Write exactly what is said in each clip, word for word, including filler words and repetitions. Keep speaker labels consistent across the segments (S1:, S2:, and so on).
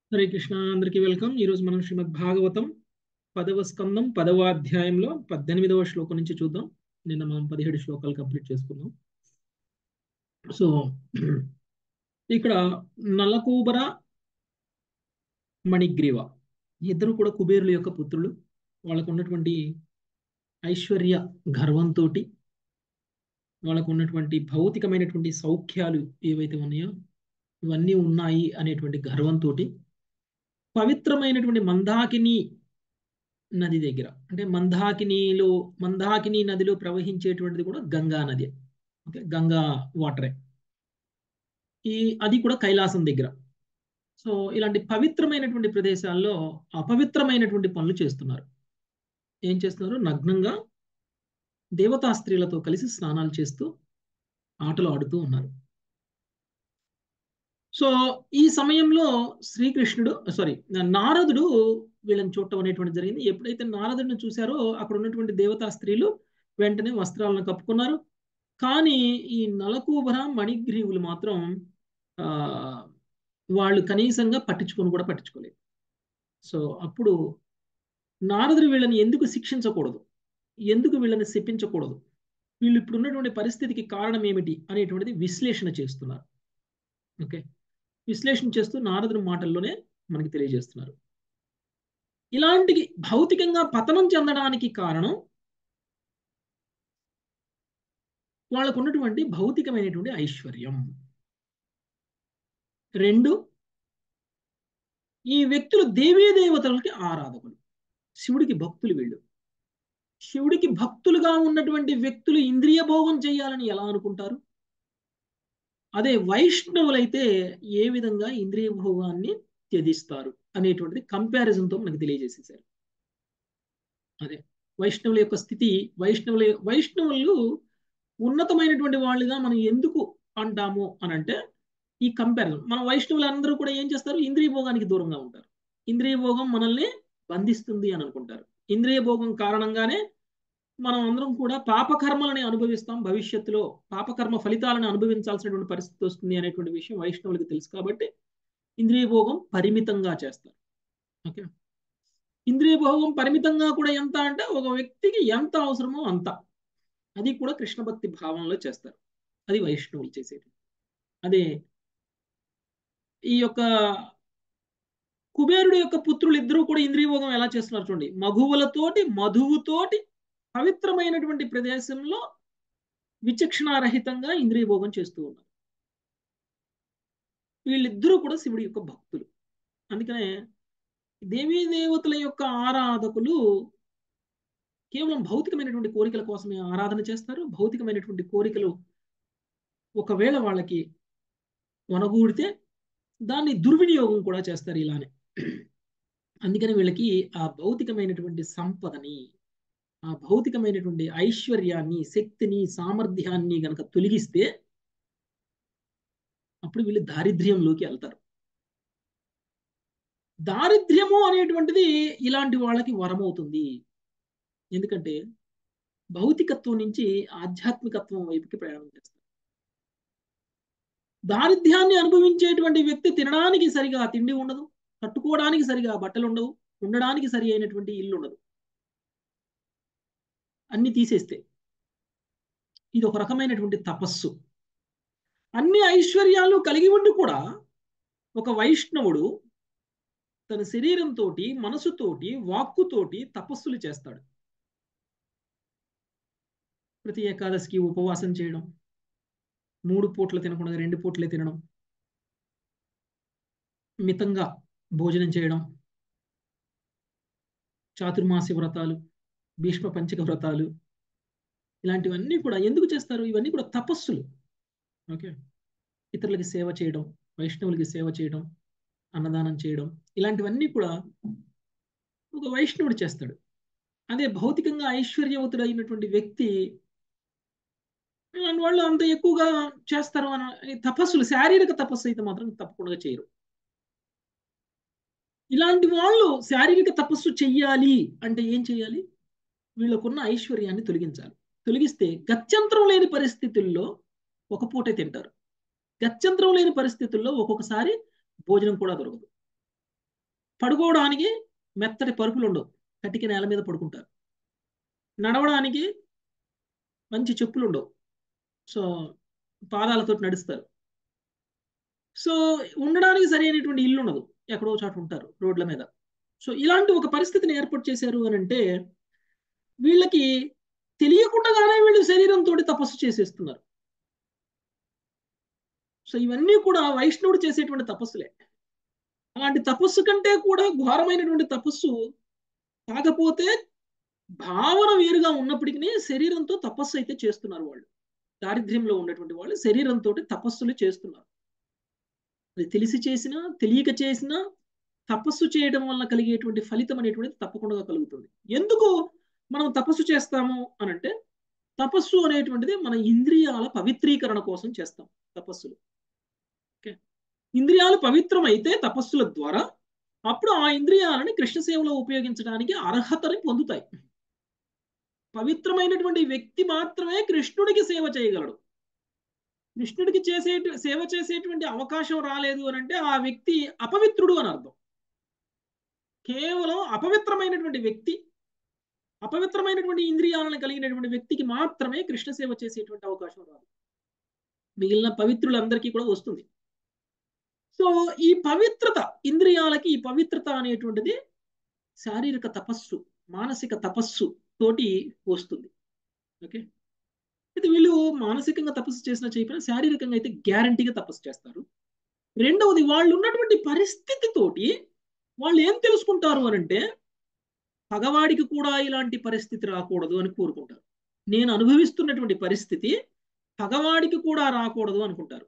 S1: హరే కృష్ణ, అందరికీ వెల్కమ్. ఈరోజు మనం శ్రీమద్ భాగవతం పదవ స్కందం పదవ అధ్యాయంలో పద్దెనిమిదవ శ్లోకం నుంచి చూద్దాం. నిన్న మనం పదిహేడు శ్లోకాలు కంప్లీట్ చేసుకున్నాం. సో ఇక్కడ నలకూబర, మణిగ్రీవ ఇద్దరు కూడా కుబేరుల యొక్క పుత్రులు. వాళ్ళకు ఉన్నటువంటి ఐశ్వర్య గర్వంతో, వాళ్ళకు ఉన్నటువంటి భౌతికమైనటువంటి సౌఖ్యాలు ఏవైతే ఉన్నాయో ఇవన్నీ ఉన్నాయి అనేటువంటి గర్వంతో పవిత్రమైనటువంటి మందాకిని నది దగ్గర, అంటే మందాకినిలో మందాకిని నదిలో ప్రవహించేటువంటిది కూడా గంగా నది. ఓకే, గంగా వాటరే. ఈ అది కూడా కైలాసం దగ్గర. సో ఇలాంటి పవిత్రమైనటువంటి ప్రదేశాల్లో అపవిత్రమైనటువంటి పనులు చేస్తున్నారు. ఏం చేస్తున్నారు? నగ్నంగా దేవతా స్త్రీలతో కలిసి స్నానాలు చేస్తూ ఆటలు ఆడుతూ ఉన్నారు. సో ఈ సమయంలో శ్రీకృష్ణుడు సారీ నారదుడు వీళ్ళని చూడటం అనేటువంటి జరిగింది. ఎప్పుడైతే నారదుడిని చూశారో అక్కడ ఉన్నటువంటి దేవతా స్త్రీలు వెంటనే వస్త్రాలను కప్పుకున్నారు. కానీ ఈ నలకూబర, మణిగ్రీవులు మాత్రం ఆ వాళ్ళు కనీసంగా పట్టించుకొని కూడా పట్టించుకోలేదు. సో అప్పుడు నారదుడు వీళ్ళని ఎందుకు శిక్షించకూడదు, ఎందుకు వీళ్ళని శిక్షించకూడదు, వీళ్ళు ఇప్పుడు ఉన్నటువంటి పరిస్థితికి కారణం ఏమిటి అనేటువంటిది విశ్లేషణ చేస్తున్నారు. ఓకే, విశ్లేషణ చేస్తూ నారదుడి మాటల్లోనే మనకి తెలియజేస్తున్నారు. ఇలాంటి భౌతికంగా పతనం చెందడానికి కారణం వాళ్ళకు ఉన్నటువంటి భౌతికమైనటువంటి ఐశ్వర్యం. రెండు, ఈ వ్యక్తులు దేవీ దేవతలకి ఆరాధకులు, శివుడికి భక్తులు. వీళ్ళు శివుడికి భక్తులుగా ఉన్నటువంటి వ్యక్తులు ఇంద్రియ భోగం చేయాలని ఎలా అనుకుంటారు? అదే వైష్ణవులైతే ఏ విధంగా ఇంద్రియ భోగాన్ని త్యజిస్తారు అనేటువంటిది కంపారిజన్తో మనకి తెలియజేసేసారు. అదే వైష్ణవుల యొక్క స్థితి. వైష్ణవుల వైష్ణవులు ఉన్నతమైనటువంటి వాళ్ళుగా మనం ఎందుకు అంటాము అని అంటే ఈ కంపారిజన్. మన వైష్ణవులు అందరూ కూడా ఏం చేస్తారు? ఇంద్రియ భోగానికి దూరంగా ఉంటారు. ఇంద్రియ భోగం మనల్ని బంధిస్తుంది అని అనుకుంటారు. ఇంద్రియ భోగం కారణంగానే మనం అందరం కూడా పాపకర్మలని అనుభవిస్తాం. భవిష్యత్తులో పాపకర్మ ఫలితాలను అనుభవించాల్సినటువంటి పరిస్థితి వస్తుంది అనేటువంటి విషయం వైష్ణవులకు తెలుసు. కాబట్టి ఇంద్రియ భోగం పరిమితంగా చేస్తారు. ఓకే, ఇంద్రియ భోగం పరిమితంగా కూడా ఎంత అంటే ఒక వ్యక్తికి ఎంత అవసరమో అంత, అది కూడా కృష్ణ భక్తి భావంలో చేస్తారు. అది వైష్ణవులు చేసేది. అదే ఈ యొక్క కుబేరుడు యొక్క పుత్రులు ఇద్దరూ కూడా ఇంద్రియ భోగం ఎలా చేస్తున్నారు చూడండి. మగువులతోటి మధువుతోటి పవిత్రమైనటువంటి ప్రదేశంలో విచక్షణారహితంగా ఇంద్రియ భోగం చేస్తూ ఉన్నారు. వీళ్ళిద్దరూ కూడా శివుడి యొక్క భక్తులు. అందుకనే దేవీ దేవతల యొక్క ఆరాధకులు కేవలం భౌతికమైనటువంటి కోరికల కోసమే ఆరాధన చేస్తారు. భౌతికమైనటువంటి కోరికలు ఒకవేళ వాళ్ళకి వనగూడితే దాన్ని దుర్వినియోగం కూడా చేస్తారు ఇలానే. అందుకని వీళ్ళకి ఆ భౌతికమైనటువంటి సంపదని, ఆ భౌతికమైనటువంటి ఐశ్వర్యాన్ని, శక్తిని, సామర్థ్యాన్ని గనక తొలగిస్తే అప్పుడు వీళ్ళు దారిద్ర్యంలోకి వెళ్తారు. దారిద్ర్యము అనేటువంటిది ఇలాంటి వాళ్ళకి వరమవుతుంది. ఎందుకంటే భౌతికత్వం నుంచి ఆధ్యాత్మికత్వం వైపుకి ప్రయాణం చేస్తారు. దారిద్ర్యాన్ని అనుభవించేటువంటి వ్యక్తి తినడానికి సరిగా తిండి ఉండదు, కట్టుకోవడానికి సరిగా బట్టలు ఉండవు, ఉండడానికి సరి అయినటువంటి ఇల్లు ఉండదు. అన్ని తీసేస్తే ఇది ఒక రకమైనటువంటి తపస్సు. అన్ని ఐశ్వర్యాలు కలిగి ఉండి కూడా ఒక వైష్ణవుడు తన శరీరంతో, మనసుతోటి, వాక్కుతోటి తపస్సులు చేస్తాడు. ప్రతి ఏకాదశికి ఉపవాసం చేయడం, మూడు పూట్ల తినకుండా రెండు పూట్లే తినడం, మితంగా భోజనం చేయడం, చాతుర్మాస్య వ్రతాలు, భీష్మ పంచక వ్రతాలు, ఇలాంటివన్నీ కూడా ఎందుకు చేస్తారు? ఇవన్నీ కూడా తపస్సులు. ఓకే, ఇతరులకి సేవ చేయడం, వైష్ణవులకి సేవ చేయడం, అన్నదానం చేయడం, ఇలాంటివన్నీ కూడా ఒక వైష్ణవుడు చేస్తాడు. అదే భౌతికంగా ఐశ్వర్యవతుడు అయినటువంటి వ్యక్తి ఇలాంటి వాళ్ళు అంత ఎక్కువగా చేస్తారు అని తపస్సులు, శారీరక తపస్సు అయితే మాత్రం తప్పకుండా చేయరు. ఇలాంటి వాళ్ళు శారీరక తపస్సు చెయ్యాలి అంటే ఏం చేయాలి? వీళ్ళకున్న ఐశ్వర్యాన్ని తొలగించాలి. తొలగిస్తే గత్యంతరం లేని పరిస్థితుల్లో ఒక పూటే తింటారు. గత్యంతరం లేని పరిస్థితుల్లో ఒక్కొక్కసారి భోజనం కూడా దొరకదు. పడుకోవడానికి మెత్తటి పరుపులు ఉండవు, కటిక నేల మీద పడుకుంటారు. నడవడానికి మంచి చెప్పులు ఉండవు, సో పాదాలతో నడుస్తారు. సో ఉండడానికి సరైనటువంటి ఇల్లు ఉండదు, ఎక్కడో చోట ఉంటారు రోడ్ల మీద. సో ఇలాంటి ఒక పరిస్థితిని ఏర్పాటు చేశారు అని అంటే వీళ్ళకి తెలియకుండానే వీళ్ళు శరీరంతో తపస్సు చేసేస్తున్నారు. సో ఇవన్నీ కూడా వైష్ణవుడు చేసేటువంటి తపస్సులే. అలాంటి తపస్సు కంటే కూడా ఘోరమైనటువంటి తపస్సు, కాకపోతే భావన వేరుగా ఉన్నప్పటికీ శరీరంతో తపస్సు అయితే చేస్తున్నారు వాళ్ళు. దారిద్ర్యంలో ఉన్నటువంటి వాళ్ళు శరీరంతో తపస్సులు చేస్తున్నారు. అది తెలిసి చేసినా తెలియక చేసినా తపస్సు చేయడం వల్ల కలిగేటువంటి ఫలితం అనేటువంటిది తప్పకుండా కలుగుతుంది. ఎందుకు మనం తపస్సు చేస్తాము అని అంటే, తపస్సు అనేటువంటిది మన ఇంద్రియాల పవిత్రీకరణ కోసం చేస్తాం తపస్సులు. ఓకే, ఇంద్రియాలు పవిత్రమైతే తపస్సుల ద్వారా అప్పుడు ఆ ఇంద్రియాలని కృష్ణ సేవలో ఉపయోగించడానికి అర్హతని పొందుతాయి. పవిత్రమైనటువంటి వ్యక్తి మాత్రమే కృష్ణుడికి సేవ చేయగలడు. కృష్ణుడికి చేసే సేవ చేసేటువంటి అవకాశం రాలేదు అని అంటే ఆ వ్యక్తి అపవిత్రుడు అని అర్థం. కేవలం అపవిత్రమైనటువంటి వ్యక్తి, అపవిత్రమైనటువంటి ఇంద్రియాలను కలిగినటువంటి వ్యక్తికి మాత్రమే కృష్ణ సేవ చేసేటువంటి అవకాశం రాదు. మిగిలిన పవిత్రులందరికీ కూడా వస్తుంది. సో ఈ పవిత్రత, ఇంద్రియాలకి ఈ పవిత్రత అనేటువంటిది శారీరక తపస్సు, మానసిక తపస్సు తోటి వస్తుంది. ఓకే, అయితే వీళ్ళు మానసికంగా తపస్సు చేసినా చేయకపోయినా శారీరకంగా అయితే గ్యారంటీగా తపస్సు చేస్తారు. రెండవది, వాళ్ళు ఉన్నటువంటి పరిస్థితితోటి వాళ్ళు ఏం తెలుసుకుంటారు అని అంటే, పగవాడికి కూడా ఇలాంటి పరిస్థితి రాకూడదు అని కోరుకుంటారు. నేను అనుభవిస్తున్నటువంటి పరిస్థితి పగవాడికి కూడా రాకూడదు అనుకుంటారు.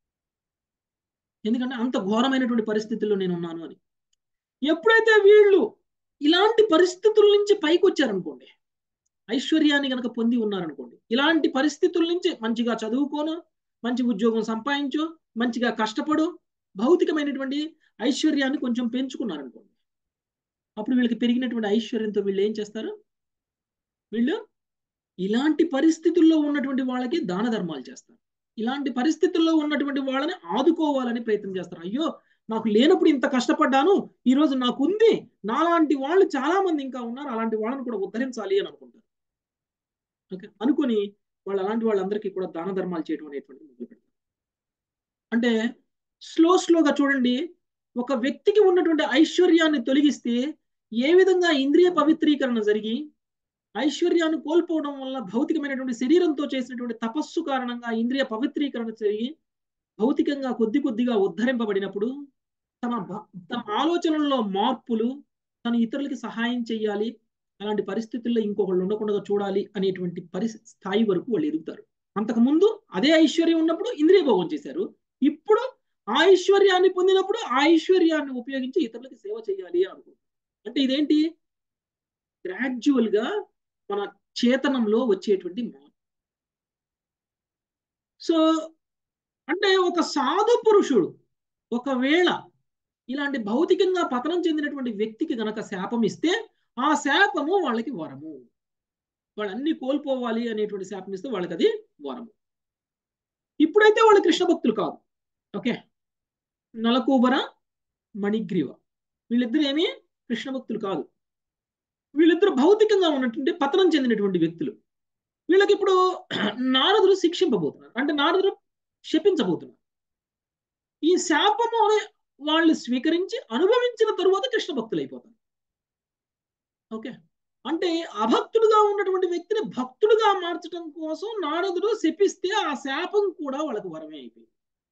S1: ఎందుకంటే అంత ఘోరమైనటువంటి పరిస్థితుల్లో నేను ఉన్నాను అని. ఎప్పుడైతే వీళ్ళు ఇలాంటి పరిస్థితుల నుంచి పైకి వచ్చారనుకోండి, ఐశ్వర్యాన్ని కనుక పొంది ఉన్నారనుకోండి, ఇలాంటి పరిస్థితుల నుంచి మంచిగా చదువుకోను, మంచి ఉద్యోగం సంపాదించు, మంచిగా కష్టపడు, భౌతికమైనటువంటి ఐశ్వర్యాన్ని కొంచెం పెంచుకున్నారనుకోండి, అప్పుడు వీళ్ళకి పెరిగినటువంటి ఐశ్వర్యంతో వీళ్ళు ఏం చేస్తారు, వీళ్ళు ఇలాంటి పరిస్థితుల్లో ఉన్నటువంటి వాళ్ళకి దాన ధర్మాలు చేస్తారు. ఇలాంటి పరిస్థితుల్లో ఉన్నటువంటి వాళ్ళని ఆదుకోవాలని ప్రయత్నం చేస్తారు. అయ్యో నాకు లేనప్పుడు ఇంత కష్టపడ్డాను, ఈరోజు నాకు ఉంది, నాలాంటి వాళ్ళు చాలా మంది ఇంకా ఉన్నారు, అలాంటి వాళ్ళని కూడా ఉద్ధరించాలి అని అనుకుంటారు. ఓకే, అనుకుని వాళ్ళు అలాంటి వాళ్ళందరికీ కూడా దాన ధర్మాలు చేయడం అనేటువంటిది మొదలు పెడతారు. అంటే స్లో స్లోగా చూడండి, ఒక వ్యక్తికి ఉన్నటువంటి ఐశ్వర్యాన్ని తొలగిస్తే ఏ విధంగా ఇంద్రియ పవిత్రీకరణ జరిగి ఐశ్వర్యాన్ని కోల్పోవడం వల్ల భౌతికమైనటువంటి శరీరంతో చేసినటువంటి తపస్సు కారణంగా ఇంద్రియ పవిత్రీకరణ జరిగి భౌతికంగా కొద్ది కొద్దిగా ఉద్ధరింపబడినప్పుడు తన తన ఆలోచనల్లో మార్పులు, తను ఇతరులకి సహాయం చేయాలి, అలాంటి పరిస్థితుల్లో ఇంకొకళ్ళు ఉండకుండా చూడాలి అనేటువంటి పరిస్థితి స్థాయి వరకు వాళ్ళు ఎదుగుతారు. అంతకుముందు అదే ఐశ్వర్యం ఉన్నప్పుడు ఇంద్రియ భోగం చేశారు, ఇప్పుడు ఆ ఐశ్వర్యాన్ని పొందినప్పుడు ఆ ఐశ్వర్యాన్ని ఉపయోగించి ఇతరులకి సేవ చేయాలి అనుకుంటారు. అంటే ఇదేంటి, గ్రాడ్యువల్ గా మన చేతనంలో వచ్చేటువంటి మార్పు. సో అంటే ఒక సాధు పురుషుడు ఒకవేళ ఇలాంటి భౌతికంగా పతనం చెందినటువంటి వ్యక్తికి గనక శాపం ఇస్తే ఆ శాపము వాళ్ళకి వరము. వాళ్ళు అన్ని కోల్పోవాలి అనేటువంటి శాపం ఇస్తే వాళ్ళకి అది వరము. ఇప్పుడైతే వాళ్ళు కృష్ణ భక్తులు కాదు. ఓకే, నలకూబర, మణిగ్రీవ వీళ్ళిద్దరు ఏమి కృష్ణ భక్తులు కాదు. వీళ్ళిద్దరు భౌతికంగా ఉన్నటువంటి పతనం చెందినటువంటి వ్యక్తులు. వీళ్ళకి ఇప్పుడు నారదుడు శిక్షింపబోతున్నారు, అంటే నారదుడు శపించబోతున్నారు. ఈ శాపము వాళ్ళు స్వీకరించి అనుభవించిన తరువాత కృష్ణ భక్తులు అయిపోతారు. ఓకే, అంటే అభక్తుడుగా ఉన్నటువంటి వ్యక్తిని భక్తుడుగా మార్చడం కోసం నారదుడు శపిస్తే ఆ శాపం కూడా వాళ్ళకు వరమే అయిపోయింది.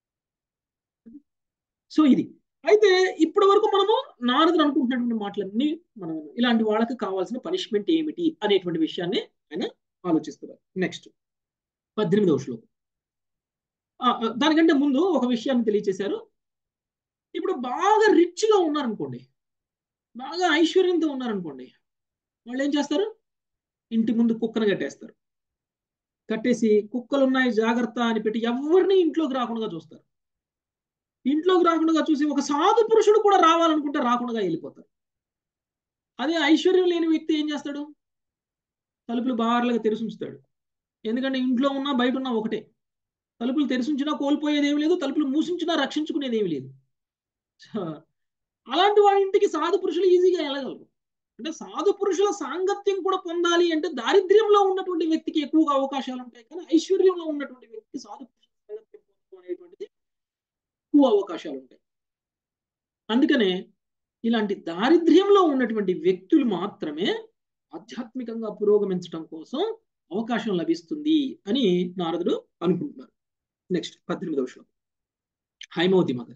S1: సో ఇది అయితే ఇప్పటి వరకు మనము నారదుడు అనుకుంటున్నటువంటి మాటలన్నీ మనం ఇలాంటి వాళ్ళకి కావాల్సిన పనిష్మెంట్ ఏమిటి అనేటువంటి విషయాన్ని ఆయన ఆలోచిస్తున్నారు. నెక్స్ట్ పద్దెనిమిదవ శ్లోకం. దానికంటే ముందు ఒక విషయాన్ని తెలియచేశారు. ఇప్పుడు బాగా రిచ్గా ఉన్నారనుకోండి, బాగా ఐశ్వర్యంతో ఉన్నారనుకోండి, వాళ్ళు ఏం చేస్తారు, ఇంటి ముందు కుక్కను కట్టేస్తారు. కట్టేసి కుక్కలు ఉన్నాయి జాగ్రత్త అని పెట్టి ఎవరిని ఇంట్లోకి రాకుండా చూస్తారు. ఇంట్లోకి రాకుండా చూసి ఒక సాధు పురుషుడు కూడా రావాలనుకుంటే రాకుండా వెళ్ళిపోతారు. అదే ఐశ్వర్యం లేని వ్యక్తి ఏం చేస్తాడు, తలుపులు బార్లుగా తెరిచి ఉంచుతాడు. ఎందుకంటే ఇంట్లో ఉన్నా బయట ఉన్నా ఒకటే, తలుపులు తెరిచి ఉంచినా కోల్పోయేది ఏమి లేదు, తలుపులు మూసించినా రక్షించుకునేది ఏమి లేదు. అలాంటి వాడి ఇంటికి సాధు పురుషులు ఈజీగా వెళ్ళగలరు. అంటే సాధు పురుషుల సాంగత్యం కూడా పొందాలి అంటే దారిద్ర్యంలో ఉన్నటువంటి వ్యక్తికి ఎక్కువగా అవకాశాలు ఉంటాయి, కానీ ఐశ్వర్యంలో ఉన్నటువంటి వ్యక్తికి సాధు పురుషుల సాంగత్యం పొందడం అనేటువంటిది ఎక్కువ అవకాశాలు ఉంటాయి. అందుకనే ఇలాంటి దారిద్ర్యంలో ఉన్నటువంటి వ్యక్తులు మాత్రమే ఆధ్యాత్మికంగా పురోగమించడం కోసం అవకాశం లభిస్తుంది అని నారదుడు అనుకుంటున్నారు. నెక్స్ట్ పద్దెనిమిదవ శ్లోకం. హైమవతి మాతాజీ.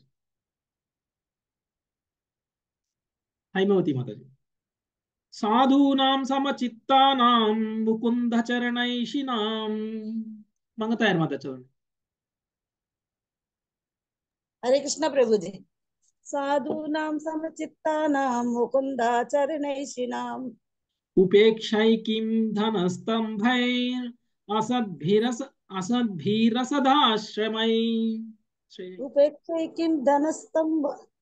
S1: హైమవతి మాతాజీ. సాధూనాం సమచిత్తానాం ముకుంద చరణైషినాం. మంగతాయర్ మాత చదవండి.
S2: హరే కృష్ణ ప్రభుజీ. సాధూనాం సమచిత్తానాం ముకుంద చరణైషినాం
S1: ఉపేక్షైకిం ధనస్తంభైర్ అసద్భిరస అసద్భిరసదాశ్రమై.
S2: ఉపేక్షైకిం ధనస్తంభ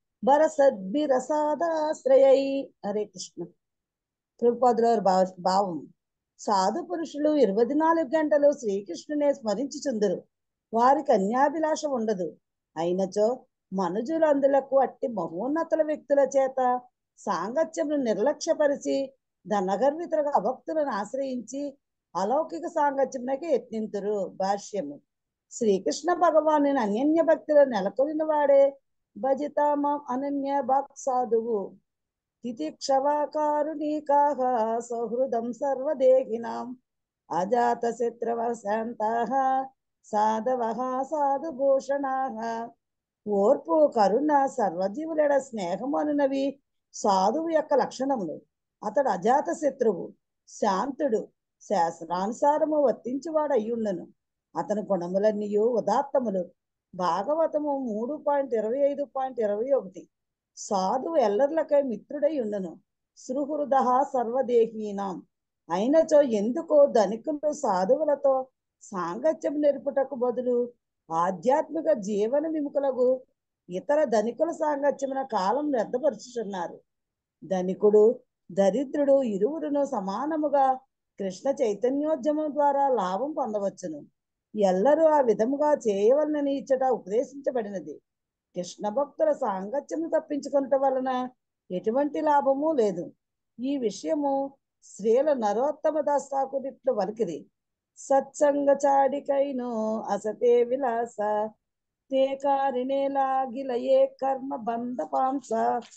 S2: భరసద్భిరసాదాశ్రయై. హరే కృష్ణ. ప్రభుపాదుల భావ భావం సాధు పురుషులు ఇరవై నాలుగు గంటలు శ్రీకృష్ణునే స్మరించుచుందరు. వారికి అన్యాభిలాష ఉండదు. అయినచో మనుజులందులకు అట్టి మహోన్నతుల వ్యక్తుల చేత సాంగత్యమును నిర్లక్ష్యపరిచి ధనగర్వితులుగా అభక్తులను ఆశ్రయించి అలౌకిక సాంగత్యమునకి యత్నింతురు. భాష్యము. శ్రీకృష్ణ భగవాను అన్యన్య భక్తులు నెలకొలిన వాడే భజితామం అనన్య భక్ సాధువు. తితిక్షవాకారుణీకాః సౌహృదం సర్వదేహినాం అజాత శత్రవ శాంతాః సాధవః సాధుభూషణాః. ఓర్పు, కరుణ, సర్వజీవులెడ స్నేహము అనునవి సాధువు యొక్క లక్షణములు. అతడు అజాత శత్రువు, శాంతుడు, శాస్త్రానుసారము వర్తించువాడు అయ్యుండును. అతని గుణములన్నీయు ఉదాత్తములు. భాగవతము మూడు పాయింట్ ఇరవై ఐదు పాయింట్ ఇరవై ఒకటి. సాధువు ఎల్లర్లకై మిత్రుడై ఉండును. సుహృద సర్వదేహీనాం. అయినచో ఎందుకో ధనికులు సాధువులతో సాంగత్యం నెరుపుటకు బదులు ఆధ్యాత్మిక జీవన విముఖులకు ఇతర ధనికుల సాంగత్యమున కాలం వ్యర్థపరుచుతున్నారు. ధనికుడు, దరిద్రుడు ఇరువురును సమానముగా కృష్ణ చైతన్యోద్యమం ద్వారా లాభం పొందవచ్చును. ఎల్లరూ ఆ విధముగా చేయవలనని ఇచ్చట ఉపదేశించబడినది. కృష్ణ భక్తుల సాంగత్యము తప్పించుకున్నట వలన ఎటువంటి లాభము లేదు. ఈ విషయము శ్రీల నరోత్తమ దాస్ ఠాకూర్ ఇట్లు వలికిరి. సత్సంగ చాడికైను అసతే విలాస తే కారిణే లాగిలయే కర్మ బంధ పాంస.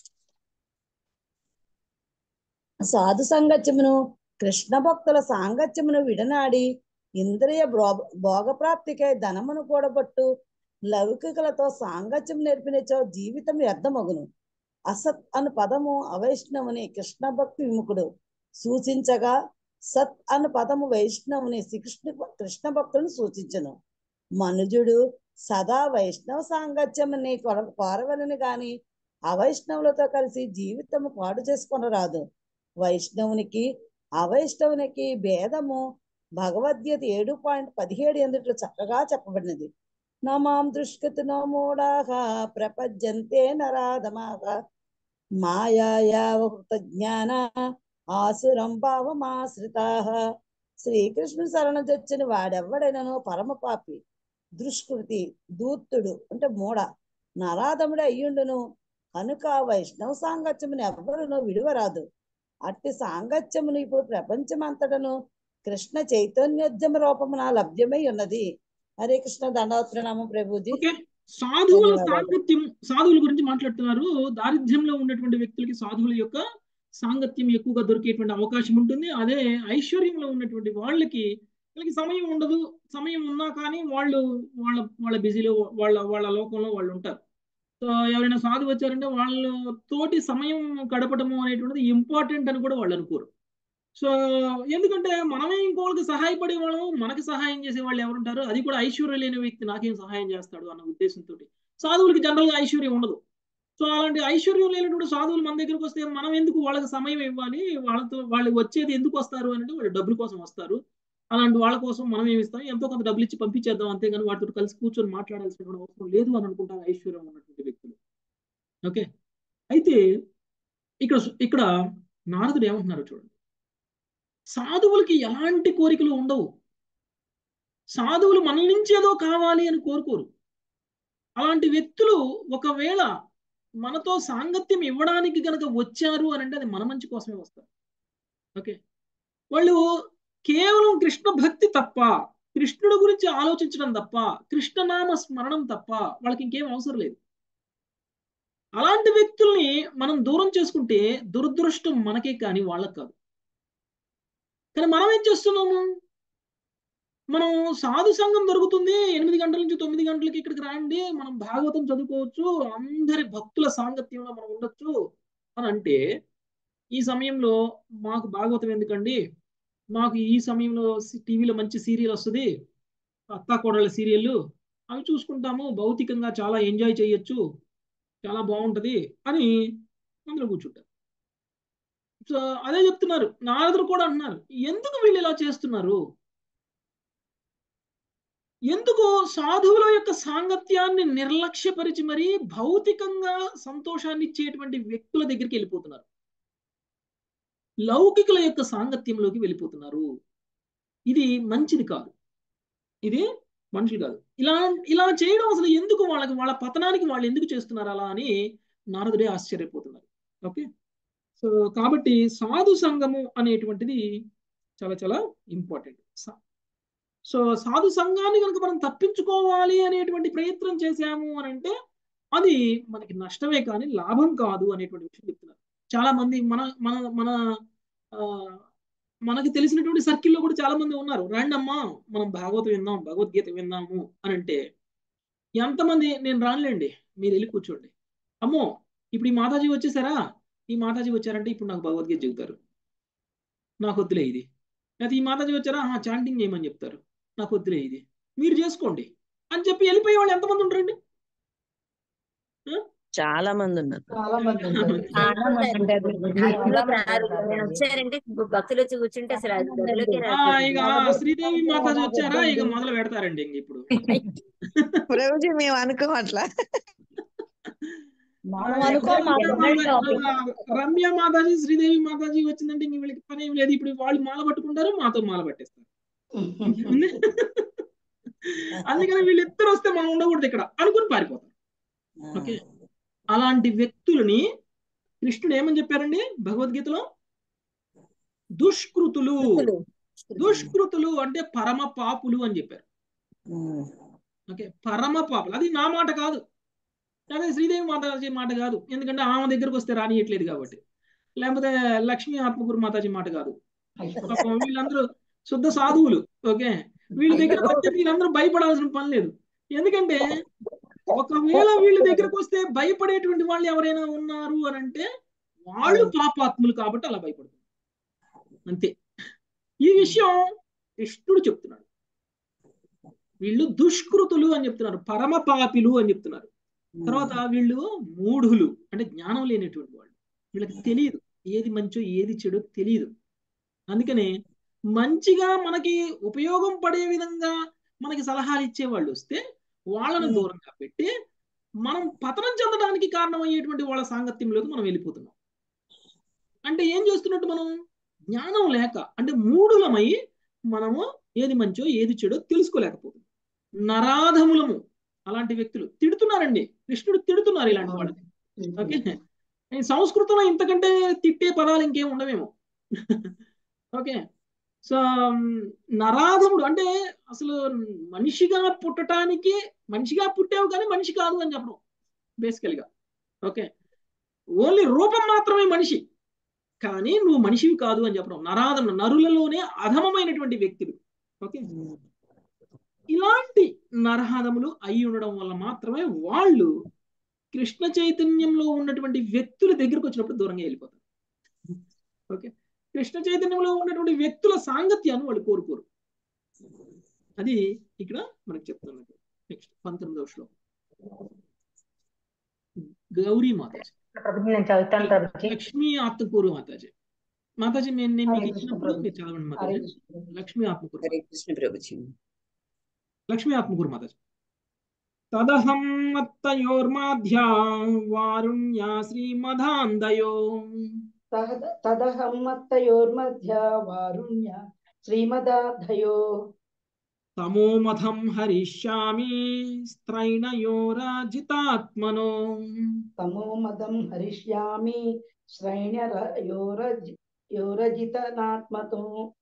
S2: సాధు సాంగత్యమును, కృష్ణ భక్తుల సాంగత్యమును విడనాడి ఇంద్రియ భోగప్రాప్తికై ధనమును కూడబట్టు లౌకికులతో సాంగత్యం నేర్పినచో జీవితం వ్యర్థమగును. అసత్ అను పదము అవైష్ణవుని కృష్ణ భక్తి విముఖుడు సూచించగా, సత్ అను పదము వైష్ణవుని శ్రీకృష్ణ కృష్ణ భక్తులను సూచించును. మనుజుడు సదా వైష్ణవ సాంగత్యముని కోరవలని గాని అవైష్ణవులతో కలిసి జీవితము పాడు చేసుకొనరాదు. వైష్ణవునికి అవైష్ణవునికి భేదము భగవద్గీత ఏడు పాయింట్ పదిహేడు ఎందుట్లో చక్కగా చెప్పబడినది. నమాం దుష్కృతినో మూఢాః ప్రపద్యంతే నరాధమాః మాయాయావృత జ్ఞాన ఆసురం భావమాశ్రితాః. శ్రీకృష్ణుడు శరణ జొచ్చిన వాడెవ్వడైనను పరమ పాపి, దుష్కృతి, దూర్తుడు అంటే మూఢ, నరాధముడు అయ్యుండును. కనుక వైష్ణవ సాంగత్యమును ఎవ్వరును విడువరాదు. అట్టి సాంగత్యమును ఇప్పుడు ప్రపంచమంతటను కృష్ణ చైతన్యోద్యమ రూపమున లభ్యమై ఉన్నది. హరే కృష్ణ. దండవత్ ప్రణామం ప్రభుజీ.
S1: సాధువుల సాంగత్యం, సాధువుల గురించి మాట్లాడుతున్నారు. దారిద్ర్యంలో ఉన్నటువంటి వ్యక్తులకి సాధువుల యొక్క సాంగత్యం ఎక్కువగా దొరికేటువంటి అవకాశం ఉంటుంది. అదే ఐశ్వర్యంలో ఉన్నటువంటి వాళ్ళకి వాళ్ళకి సమయం ఉండదు. సమయం ఉన్నా కానీ వాళ్ళు వాళ్ళ వాళ్ళ బిజీలో వాళ్ళ వాళ్ళ లోకంలో వాళ్ళు ఉంటారు. సో ఎవరైనా సాధువు వచ్చారంటే వాళ్ళ తోటి సమయం గడపడము అనేటువంటిది ఇంపార్టెంట్ అని కూడా వాళ్ళు అనుకోరు. సో ఎందుకంటే మనమే ఇంకోళ్ళకి సహాయపడే వాళ్ళము, మనకి సహాయం చేసే వాళ్ళు ఎవరుంటారు, అది కూడా ఐశ్వర్యం లేని వ్యక్తి నాకేం సహాయం చేస్తాడు అన్న ఉద్దేశంతో సాధువులకి జనరల్గా ఐశ్వర్యం ఉండదు. సో అలాంటి ఐశ్వర్యం లేనటువంటి సాధువులు మన దగ్గరకు వస్తే మనం ఎందుకు వాళ్ళకి సమయం ఇవ్వాలి, వాళ్ళతో వాళ్ళు వచ్చేది ఎందుకు వస్తారు అంటే వాళ్ళు డబ్బుల కోసం వస్తారు. అలాంటి వాళ్ళ కోసం మనం ఏమి ఇస్తాం, ఎంతో కొంత డబ్బులు ఇచ్చి పంపించేద్దాం, అంతేగాని వాటితో కలిసి కూర్చొని మాట్లాడాల్సిన అవసరం లేదు అని అనుకుంటారు ఐశ్వర్యం ఉన్నటువంటి వ్యక్తులు. ఓకే, అయితే ఇక్కడ ఇక్కడ నారదుడు ఏమంటున్నారు చూడండి. సాధువులకి ఎలాంటి కోరికలు ఉండవు. సాధువులు మన నుంచి ఏదో కావాలి అని కోరుకోరు. అలాంటి వ్యక్తులు ఒకవేళ మనతో సాంగత్యం ఇవ్వడానికి కనుక వచ్చారు అని అంటే అది మన మంచి కోసమే వస్తారు. ఓకే, వాళ్ళు కేవలం కృష్ణ భక్తి తప్ప, కృష్ణుడు గురించి ఆలోచించడం తప్ప, కృష్ణనామ స్మరణం తప్ప వాళ్ళకి ఇంకేం అవసరం లేదు. అలాంటి వ్యక్తుల్ని మనం దూరం చేసుకుంటే దురదృష్టం మనకే కానీ వాళ్ళకి కాదు. కానీ మనం ఏం చేస్తున్నాము, మనం సాధు సంఘం దొరుకుతుంది ఎనిమిది గంటల నుంచి తొమ్మిది గంటలకి ఇక్కడికి రాండి, మనం భాగవతం చదువుకోవచ్చు, అందరి భక్తుల సాంగత్యంలో మనం ఉండొచ్చు అని అంటే, ఈ సమయంలో మాకు భాగవతం ఎందుకండి, మాకు ఈ సమయంలో టీవీలో మంచి సీరియల్ వస్తుంది, అత్తా కోడళ్ళ సీరియల్, అవి చూసుకుంటాము, భౌతికంగా చాలా ఎంజాయ్ చేయొచ్చు, చాలా బాగుంటది అని అందులో కూర్చుంటారు. సో అదే చెప్తున్నారు నారదులు కూడా అంటున్నారు, ఎందుకు వీళ్ళు ఇలా చేస్తున్నారు, ఎందుకు సాధువుల యొక్క సాంగత్యాన్ని నిర్లక్ష్యపరిచి మరీ భౌతికంగా సంతోషాన్ని ఇచ్చేటువంటి వ్యక్తుల దగ్గరికి వెళ్ళిపోతున్నారు, లౌకికుల యొక్క సాంగత్యంలోకి వెళ్ళిపోతున్నారు. ఇది మంచిది కాదు, ఇది మనుషులు కాదు. ఇలా ఇలా చేయడం అసలు ఎందుకు, వాళ్ళకి వాళ్ళ పతనానికి వాళ్ళు ఎందుకు చేస్తున్నారు అలా అని నారదుడే ఆశ్చర్యపోతున్నారు. ఓకే, సో కాబట్టి సాధు సంఘము అనేటువంటిది చాలా చాలా ఇంపార్టెంట్. సో సాధు సంఘాన్ని కనుక మనం తప్పించుకోవాలి అనేటువంటి ప్రయత్నం చేశాము అని అంటే అది మనకి నష్టమే కానీ లాభం కాదు అనేటువంటి విషయం చెప్తున్నారు. చాలా మంది మన మన మన ఆ, మనకి తెలిసినటువంటి సర్కిల్లో కూడా చాలా మంది ఉన్నారు, రండి అమ్మా మనం భాగవతం విందాం, భగవద్గీత విందాము అని అంటే ఎంతమంది, నేను రానులేండి మీరు వెళ్ళి కూర్చోండి, అమ్మో ఇప్పుడు ఈ మాతాజీ వచ్చేసారా, ఈ మాతాజీ వచ్చారంటే ఇప్పుడు నాకు భగవద్గీత చెబుతారు, నాకు వద్దులే ఇది, అయితే ఈ మాతాజీ వచ్చారా చాంటింగ్ చేయమని చెప్తారు, నాకు వద్దులే ఇది, మీరు చేసుకోండి అని చెప్పి వెళ్ళిపోయే వాళ్ళు ఎంతమంది ఉంటారండి?
S3: చాలా మంది ఉన్నారు.
S2: చాలా మంది
S4: చాలా మంది ఉంటారు. అందులోకి రారు. నేను వచ్చారంటే భక్తులు వచ్చి కూర్చుంటే అసలు అది గదిలోకి
S1: ఆ,
S4: రారు.
S1: ఇక శ్రీదేవి మాతాజీ వచ్చారా ఇక మొదలు పెడతారండి ఇంక ఇప్పుడు.
S3: ప్రభుజీ మేము అనుకోం అట్లా.
S2: మనం అనుకో
S1: రమ్య మాతాజీ శ్రీదేవి మాతాజీ వచ్చిందంటే ఇంక వీళ్ళకి పని ఏం లేదు, ఇప్పుడు వాళ్ళు మాల పట్టుకుంటారు, మాతో మాల పట్టేస్తారు. అందుకని వీళ్ళిద్దరు వస్తే మనం ఉండకూడదు ఇక్కడ అనుకుని పారిపోతాం. ఓకే, అలాంటి వ్యక్తులని కృష్ణుడు ఏమని చెప్పారండి భగవద్గీతలో, దుష్కృతులు. దుష్కృతులు అంటే పరమ పాపులు అని చెప్పారు. ఓకే, పరమ పాపులు, అది నా మాట కాదు, అదే శ్రీదేవి మాతాజీ మాట కాదు, ఎందుకంటే ఆమె దగ్గరకు వస్తే రానియట్లేదు కాబట్టి, లేకపోతే లక్ష్మీ ఆత్మకూరు మాతాజీ మాట కాదు, వీళ్ళందరూ శుద్ధ సాధువులు. ఓకే, వీళ్ళ దగ్గరకు వస్తే వీళ్ళందరూ భయపడాల్సిన పని లేదు, ఎందుకంటే ఒకవేళ వీళ్ళ దగ్గరకు వస్తే భయపడేటువంటి వాళ్ళు ఎవరైనా ఉన్నారు అని అంటే వాళ్ళు పాపాత్ములు కాబట్టి అలా భయపడుతున్నారు అంతే. ఈ విషయం కృష్ణుడు చెప్తున్నాడు, వీళ్ళు దుష్కృతులు అని చెప్తున్నారు, పరమ పాపిలు అని చెప్తున్నారు. తర్వాత వీళ్ళు మూఢులు అంటే జ్ఞానం లేనటువంటి వాళ్ళు, వీళ్ళకి తెలియదు ఏది మంచో ఏది చెడో తెలియదు. అందుకనే మంచిగా మనకి ఉపయోగం పడే విధంగా మనకి సలహాలు ఇచ్చే వాళ్ళు వస్తే వాళ్ళను దూరంగా పెట్టి మనం పతనం చెందడానికి కారణమయ్యేటువంటి వాళ్ళ సాంగత్యంలోకి మనం వెళ్ళిపోతున్నాం. అంటే ఏం చేస్తున్నట్టు, మనం జ్ఞానం లేక అంటే మూఢులమై మనము ఏది మంచో ఏది చెడో తెలుసుకోలేకపోతున్నాం. నరాధములము అలాంటి వ్యక్తులు తిడుతున్నారండి, కృష్ణుడు తిడుతున్నారు ఇలాంటి వాళ్ళని. ఓకే, సంస్కృతంలో ఇంతకంటే తిట్టే పదాలు ఇంకేం ఉండవేమో. ఓకే, సో నరాధముడు అంటే అసలు మనిషిగా పుట్టడానికి, మనిషిగా పుట్టావు కానీ మనిషి కాదు అని చెప్పడం బేసికల్గా. ఓకే, ఓన్లీ రూపం మాత్రమే మనిషి కానీ నువ్వు మనిషివి కాదు అని చెప్పడం, నరాధముడు నరులలోనే అధమమైనటువంటి వ్యక్తులు. ఓకే, ఇలాంటి నరహాదములు అయి ఉండడం వల్ల మాత్రమే వాళ్ళు కృష్ణ చైతన్యంలో ఉన్నటువంటి వ్యక్తుల దగ్గరకు వచ్చినప్పుడు దూరంగా వెళ్ళిపోతారు. ఓకే, కృష్ణ చైతన్యంలో ఉన్నటువంటి వ్యక్తుల సాంగత్యాన్ని వాళ్ళు కోరుకోరు. అది ఇక్కడ మనకు చెప్తున్నది. నెక్స్ట్ పంతొమ్మిదవ శ్లోకం, గౌరీ మాతాజీ, లక్ష్మీ ఆత్మకూరు మాతాజీ. మాతాజీ నేను నేను మీకు ఇచ్చినప్పుడు మీరు చదవండి మాతాజీ. లక్ష్మీ ఆత్మకూరు,
S4: కృష్ణ ప్రభుజీ.
S1: లక్ష్మీ ఆత్మకూరు మాతాజీ. తదహం మత్తయోర్మాధ్యా వారుణ్యా శ్రీమదాందయో
S2: తదహం మత్తయోర్మధ్య వారుణ్య శ్రీమదాధయో
S1: తమోమథం హరిష్యామి స్త్రైణయోరాజితాత్మనో.
S5: తమోమదం హరిష్యామి శ్రైణయోరజితనాత్మతో.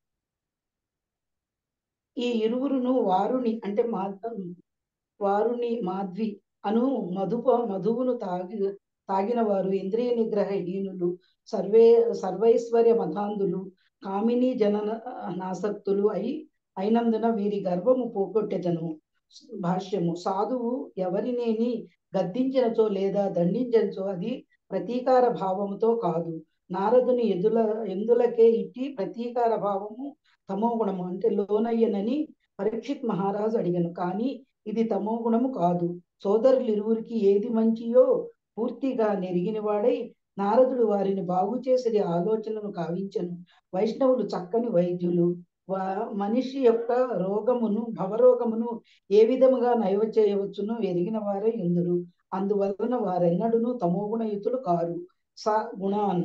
S5: ఈ ఇరువురును వారుని అంటే మా వారుని మాధ్వి అను మధుప మధువును తాగి తాగిన వారు ఇంద్రియ నిగ్రహహీనులు, సర్వే సర్వైశ్వర్య మధాంధులు, కామిని జనన నాసక్తులు అయి అయినందున వీరి గర్వము పోగొట్టెదను. భాష్యము. సాధువు ఎవరినేని గద్దించినచో లేదా దండించనచో అది ప్రతీకార భావముతో కాదు. నారదుని ఎదుల ఎందులకే ఇట్టి ప్రతీకార భావము తమో గుణము అంటే లోనయ్యనని పరీక్షిత్ మహారాజు అడిగను. కానీ ఇది తమో గుణము కాదు. సోదరులు ఇరువురికి ఏది మంచియో పూర్తిగా నెరిగిన వాడై నారదుడు వారిని బాగు చేసే ఆలోచనను కావించను. వైష్ణవులు చక్కని వైద్యులు. వా మనిషి యొక్క రోగమును భవరోగమును ఏ విధముగా నయవ చేయవచ్చునో ఎరిగిన వారే ఎందురు. అందువలన వారెన్నడూను తమోగుణయుతులు కారు. స గుణాన్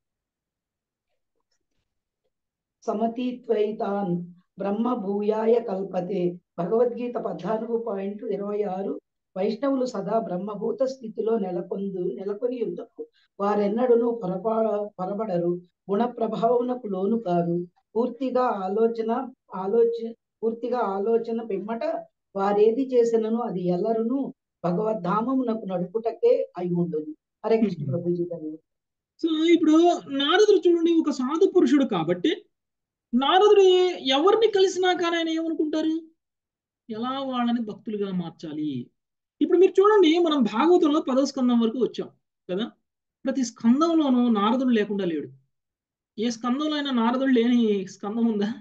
S5: సమతీత్వైతాన్ బ్రహ్మ భూయాయ కల్పతే. భగవద్గీత పద్నాలుగు పాయింట్ ఇరవై ఆరు. వైష్ణవులు సదా బ్రహ్మభూత స్థితిలో నెలకొందు నెలకొని యుద్ధకు వారెన్నడూను పొరపా పొరబడరు. గుణ ప్రభావమునకు లోను కారు. పూర్తిగా ఆలోచన ఆలోచ పూర్తిగా ఆలోచన పిమ్మట వారేది చేసినను అది ఎల్లరును భగవద్ధామమునకు నడుపుటకే అయి ఉండదు. హరే కృష్ణ ప్రభుజీ గారు.
S1: సో ఇప్పుడు నారదుడు చూడండి ఒక సాధు పురుషుడు కాబట్టి నారదుడు ఎవరిని కలిసినా కానీ ఆయన ఏమనుకుంటారు, ఎలా వాళ్ళని భక్తులుగా మార్చాలి. ఇప్పుడు మీరు చూడండి మనం భాగవతంలో పదో స్కందం వరకు వచ్చాం కదా. ప్రతి స్కందంలోనూ నారదుడు లేకుండా లేడు. ఏ స్కందంలో అయినా నారదుడు లేని స్కందం ఉందా?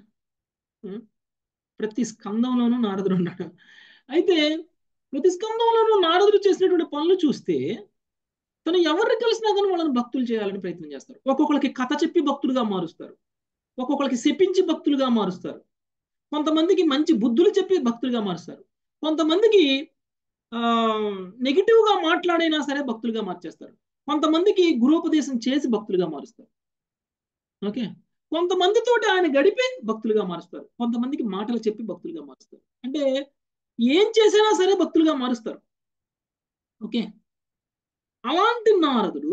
S1: ప్రతి స్కందంలోనూ నారదుడు ఉన్నాడు. అయితే ప్రతి స్కందంలోనూ నారదుడు చేసినటువంటి పనులు చూస్తే తను ఎవరిని కలిసినా కానీ వాళ్ళని భక్తులు చేయాలని ప్రయత్నం చేస్తారు. ఒక్కొక్కరికి కథ చెప్పి భక్తులుగా మారుస్తారు, ఒక్కొక్కరికి శపించి భక్తులుగా మారుస్తారు, కొంతమందికి మంచి బుద్ధులు చెప్పి భక్తులుగా మారుస్తారు, కొంతమందికి ఆ నెగిటివ్ గా మాట్లాడైనా సరే భక్తులుగా మార్చేస్తారు, కొంతమందికి గురోపదేశం చేసి భక్తులుగా మారుస్తారు. ఓకే, కొంతమందితోటి ఆయన గడిపి భక్తులుగా మారుస్తారు, కొంతమందికి మాటలు చెప్పి భక్తులుగా మారుస్తారు. అంటే ఏం చేసినా సరే భక్తులుగా మారుస్తారు. ఓకే, అలాంటి నారదుడు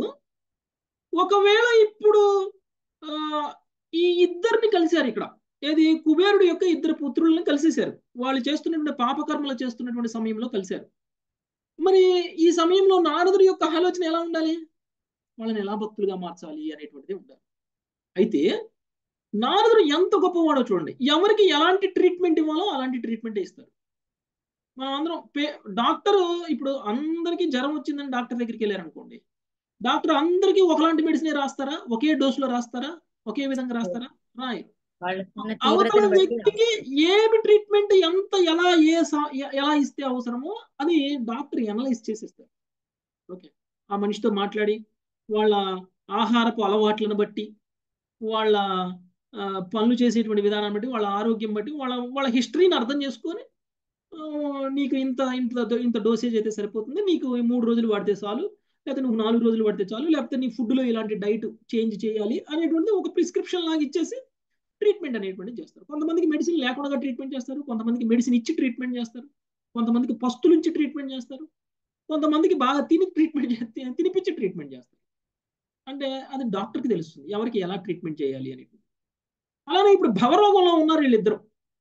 S1: ఒకవేళ ఇప్పుడు ఆ ఈ ఇద్దరిని కలిశారు. ఇక్కడ ఏది కుబేరుడు యొక్క ఇద్దరు పుత్రులను కలిసేశారు. వాళ్ళు చేస్తున్నటువంటి పాపకర్మలు చేస్తున్నటువంటి సమయంలో కలిశారు. మరి ఈ సమయంలో నారదుడి యొక్క ఆలోచన ఎలా ఉండాలి, వాళ్ళని ఎలా భక్తులుగా మార్చాలి అనేటువంటిది ఉండాలి. అయితే నారదుడు ఎంత గొప్పవాడో చూడండి. ఎవరికి ఎలాంటి ట్రీట్మెంట్ ఇవ్వాలో అలాంటి ట్రీట్మెంట్ ఇస్తారు. మనం అందరం పే డాక్టర్ ఇప్పుడు అందరికీ జ్వరం వచ్చిందని డాక్టర్ దగ్గరికి వెళ్ళారనుకోండి, డాక్టర్ అందరికీ ఒకలాంటి మెడిసిన్ రాస్తారా, ఒకే డోసులో రాస్తారా, ఒకే విధంగా రాస్తారా? రాయరు. అవతల వ్యక్తికి ఏమి ట్రీట్మెంట్ ఎంత ఎలా ఏ ఎలా ఇస్తే అవసరమో అది డాక్టర్ అనలైజ్ చేసేస్తారు. ఓకే, ఆ మనిషితో మాట్లాడి వాళ్ళ ఆహారపు అలవాట్లను బట్టి, వాళ్ళ పనులు చేసేటువంటి విధానాన్ని బట్టి, వాళ్ళ ఆరోగ్యం బట్టి, వాళ్ళ వాళ్ళ హిస్టరీని అర్థం చేసుకొని నీకు ఇంత ఇంత ఇంత డోసేజ్ అయితే సరిపోతుంది, నీకు మూడు రోజులు వాడితే చాలు, లేకపోతే నువ్వు నాలుగు రోజులు పడితే చాలు, లేకపోతే నీ ఫుడ్లో ఇలాంటి డైట్ చేంజ్ చేయాలి అనేటువంటి ఒక ప్రిస్క్రిప్షన్ లాగా ఇచ్చేసి ట్రీట్మెంట్ అనేటువంటిది చేస్తారు. కొంతమందికి మెడిసిన్ లేకుండా ట్రీట్మెంట్ చేస్తారు, కొంతమందికి మెడిసిన్ ఇచ్చి ట్రీట్మెంట్ చేస్తారు, కొంతమందికి పస్తులు ఇచ్చి ట్రీట్మెంట్ చేస్తారు, కొంతమందికి బాగా తిని ట్రీట్మెంట్ తినిపించి ట్రీట్మెంట్ చేస్తారు. అంటే అది డాక్టర్కి తెలుస్తుంది ఎవరికి ఎలా ట్రీట్మెంట్ చేయాలి అనేది. అలానే ఇప్పుడు భవరోగంలో ఉన్నారు వీళ్ళిద్దరు.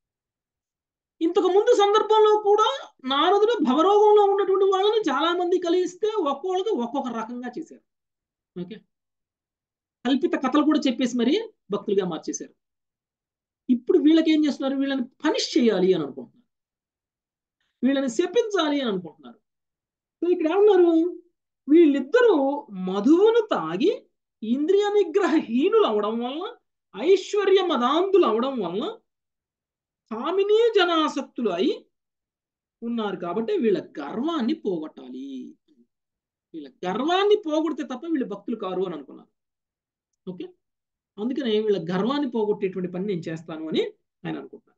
S1: ఇంతకు ముందు సందర్భంలో కూడా నారదుడు భవరోగంలో ఉన్నటువంటి వాళ్ళని చాలా మంది కలిస్తే ఒక్కొక్కరికి ఒక్కొక్క రకంగా చేశారు. ఓకే, కల్పిత కథలు కూడా చెప్పేసి మరి భక్తులుగా మార్చేశారు. ఇప్పుడు వీళ్ళకి ఏం చేస్తున్నారు, వీళ్ళని పనిష్ చేయాలి అని అనుకుంటున్నారు, వీళ్ళని శపించాలి అని అనుకుంటున్నారు. సో ఇక్కడ ఏమన్నారు, వీళ్ళిద్దరూ మధువును తాగి ఇంద్రియ నిగ్రహహీనులు అవడం వలన, ఐశ్వర్య మదాంధులు అవడం వలన కామినీ జనాసక్తులు అయి ఉన్నారు. కాబట్టి వీళ్ళ గర్వాన్ని పోగొట్టాలి. వీళ్ళ గర్వాన్ని పోగొడితే తప్ప వీళ్ళు భక్తులు కారు అని అనుకున్నారు. ఓకే, అందుకనే వీళ్ళ గర్వాన్ని పోగొట్టేటువంటి పని నేను చేస్తాను అని ఆయన అనుకుంటున్నారు.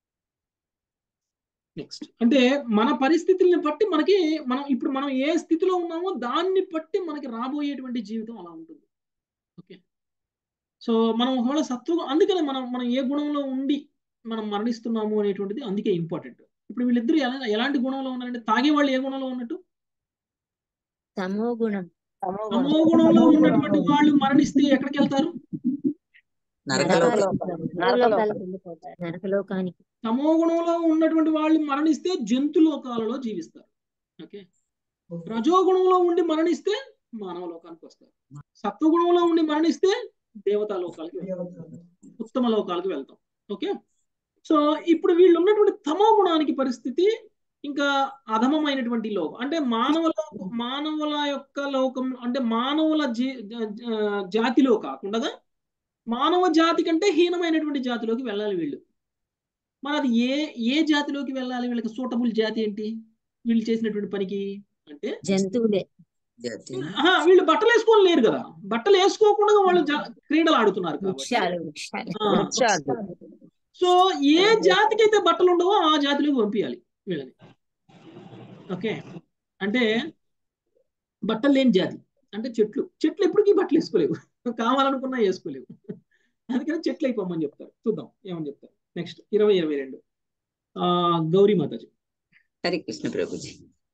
S1: నెక్స్ట్ అంటే మన పరిస్థితుల్ని బట్టి మనకి మనం ఇప్పుడు మనం ఏ స్థితిలో ఉన్నామో దాన్ని బట్టి మనకి రాబోయేటువంటి జీవితం అలా ఉంటుంది. ఓకే, సో మనం ఒకవేళ సత్వం, అందుకనే మనం మనం ఏ గుణంలో ఉండి మనం మరణిస్తున్నాము అనేటువంటిది అందుకే ఇంపార్టెంట్. ఇప్పుడు వీళ్ళిద్దరు ఎలా ఎలాంటి గుణంలో ఉన్నారంటే, తాగేవాళ్ళు ఏ గుణంలో ఉన్నట్టు?
S4: తమో గుణం.
S1: తమో గుణంలో ఉన్నటువంటి వాళ్ళు మరణిస్తే ఎక్కడికి వెళ్తారు?
S4: నరకానికి
S3: నరకలోకం.
S4: నరకలోకాలకు వెళ్ళిపోతారు. నరకలోకానికి.
S1: తమో గుణంలో ఉన్నటువంటి వాళ్ళు మరణిస్తే జంతు లోకాలలో జీవిస్తారు. ఓకే. రజోగుణంలో ఉండి మరణిస్తే మానవ లోకానికి వస్తారు. సత్వగుణంలో ఉండి మరణిస్తే దేవతా లోకాలకి వెళ్తాం, ఉత్తమ లోకాలకు వెళ్తాం. ఓకే. సో ఇప్పుడు వీళ్ళు ఉన్నటువంటి తమో గుణానికి పరిస్థితి ఇంకా అధమమైనటువంటి లోకం, అంటే మానవ లోకం, మానవుల యొక్క లోకం, అంటే మానవుల జీ జాతిలో కాకుండా మానవ జాతి కంటే హీనమైనటువంటి జాతిలోకి వెళ్ళాలి వీళ్ళు. మరి అది ఏ ఏ జాతిలోకి వెళ్ళాలి? వీళ్ళకి సూటబుల్ జాతి ఏంటి వీళ్ళు చేసినటువంటి పనికి అంటే?
S4: జంతువులే.
S1: వీళ్ళు బట్టలు వేసుకొని లేరు కదా, బట్టలు వేసుకోకుండా వాళ్ళు క్రీడలు ఆడుతున్నారు
S4: వృక్షాలు
S1: కాబట్టి.
S4: వృక్షాలు
S1: సో ఏ జాతికి అయితే బట్టలు ఉండవో ఆ జాతిలోకి పంపించాలి వీళ్ళని. ఓకే. అంటే బట్టలు లేని జాతి అంటే చెట్లు. చెట్లు ఎప్పటికీ బట్టలు వేసుకోలేవు, కావాలనుకున్నా వేసుకోలేవు. అందుకని చెట్లు అయిపోమని చెప్తారు. చూద్దాం ఏమని చెప్తారు నెక్స్ట్. ఇరవై ఇరవై రెండు ఆ గౌరీ మాతాజీ.
S6: హరే కృష్ణ ప్రభుజీ.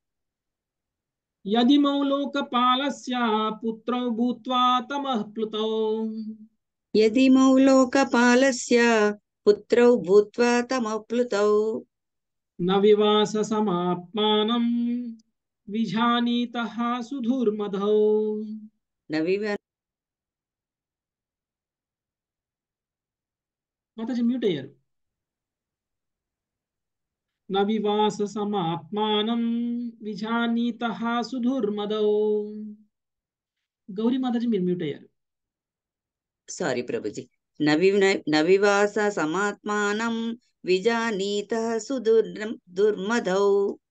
S1: యదిమౌ లోకపాలస్య పుత్రౌ భూత్వా తమః ప్లుతౌ
S6: యదిమౌ లోకపాలస్య పుత్రౌ భూత్వా తమః ప్లుతౌ
S1: న వివాస సమాత్మానం విజానీతః సుధుర్మధౌ.
S6: నవివ
S1: మాతాజీ మ్యూట్ అయ్యారు. న వివాస సమాత్మానం విజానీతః సుధుర్మధౌ. గౌరీ మాతాజీ మీరు మ్యూట్ అయ్యారు.
S6: సారీ ప్రభుజీ. నవి నవివాస సమాత్మానం విజానీతః సుదుర్నం దుర్మధౌ.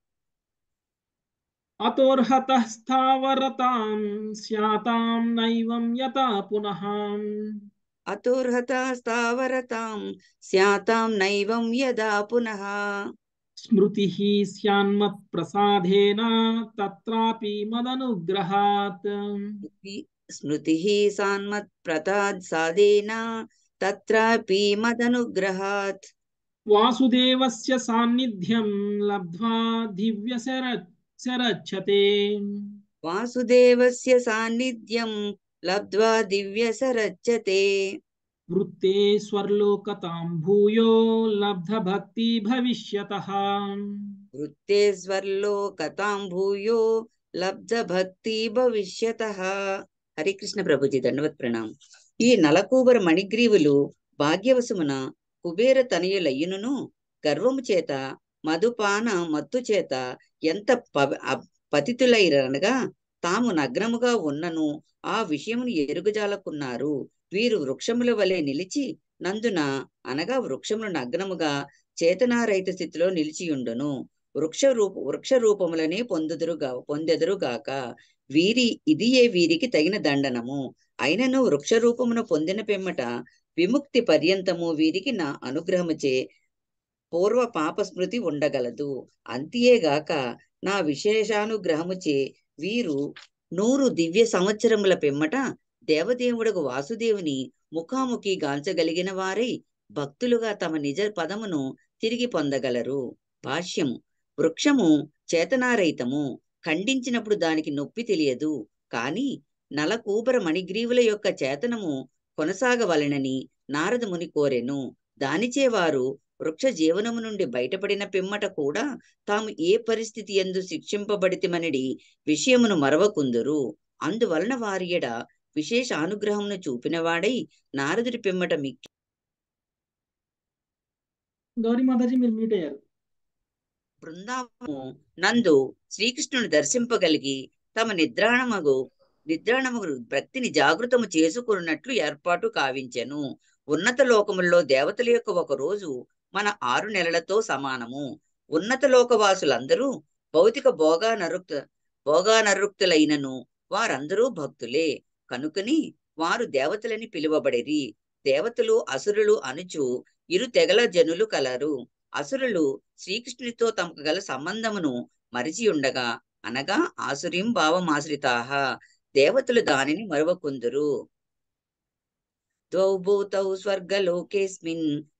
S1: అతోర్హతః స్థావరతాం స్యాతాం నైవం యతా పునః.
S6: అతోర్హత స్థావరతాం స్యాతాం నైవం యదా పునః.
S1: స్మృతిః స్యాన్మత్ ప్రసాదేన తత్రాపి మదనుగ్రహాత్.
S6: స్మృతిః సాన్మత్ ప్రసాదేన తత్రాపి మదనుగ్రహాత్.
S1: వాసుదేవస్య సాన్నిధ్యం లబ్ధ్వా దివ్య శరచ్చతే.
S6: వాసుదేవస్య సాన్నిధ్యం లబ్ధ్వా దివ్య సరచ్చతే.
S1: వృత్తే స్వర్లోకతాం భూయో లబ్ధ భక్తి భవిష్యతః.
S6: వృత్తేశ్వర్లోకతాం భూయో లబ్ధ భక్తి భవిష్యతః. హరి కృష్ణ ప్రభుజీ దండవత్ ప్రణామం. ఈ నలకూబర మణిగ్రీవులు భాగ్యవశమున కుబేర తనయులయ్యును గర్వము చేత మధుపాన మత్తు చేత ఎంత పతితులైరనగా తాము నగ్నముగా ఉన్నను ఆ విషయమును ఎరుగుజాలకున్నారు. వీరు వృక్షముల వలె నిలిచి నందున, అనగా వృక్షములు నగ్నముగా చేతనారహిత స్థితిలో నిలిచియుండును. వృక్ష రూప వృక్ష రూపములనే పొందుదురుగా పొందెదురుగాక. వీరి ఇదియే వీరికి తగిన దండనము. అయినను వృక్ష రూపమును పొందిన పిమ్మట విముక్తి పర్యంతము వీరికి నా అనుగ్రహముచే పూర్వ పాప స్మృతి ఉండగలదు. అంతియేగాక నా విశేషానుగ్రహముచే వీరు నూరు దివ్య సంవత్సరముల పిమ్మట దేవదేవుడకు వాసుదేవుని ముఖాముఖి గాంచగలిగిన వారై భక్తులుగా తమ నిజ పదమును తిరిగి పొందగలరు. భాష్యము. వృక్షము చేతనారహితము. ఖండించినప్పుడు దానికి నొప్పి తెలియదు. కాని నలకూబర మణిగ్రీవుల యొక్క చేతనము కొనసాగవలనని నారదముని కోరెను. దానిచే వారు వృక్ష జీవనము నుండి బయటపడిన పిమ్మట కూడా తాము ఏ పరిస్థితి యందు శిక్షింపబడితిమనడి విషయమును మరవకుందురు. అందువలన వారి ఎడ విశేష అనుగ్రహమును చూపినవాడై నారదుడి పిమ్మట మిక్కి.
S1: గౌరీ మాతాజీ మీరు మీట్ అయ్యారు.
S6: బృందావనము నందు శ్రీకృష్ణుని దర్శింపగలిగి తమ నిద్రాణమగు నిద్రాణమగు భక్తిని జాగృతము చేసుకున్నట్లు ఏర్పాటు కావించెను. ఉన్నత లోకముల్లో దేవతల యొక్క ఒక రోజు మన ఆరు నెలలతో సమానము. ఉన్నత లోకవాసులందరూ భౌతిక భోగానరుక్త భోగానరుక్తులైనను వారందరూ భక్తులే కనుకని వారు దేవతలని పిలువబడిరి. దేవతలు అసురులు అనుచు ఇరు తెగల జనులు కలరు. అసురులు శ్రీకృష్ణునితో తమకు గల సంబంధమును మరిచి ఉండగా, అనగా ఆసురీం భావమాశ్రితాహ, దేవతలు దానిని మరువకుందురు. ద్వౌ భూతౌ స్వర్గలోకేస్మిన్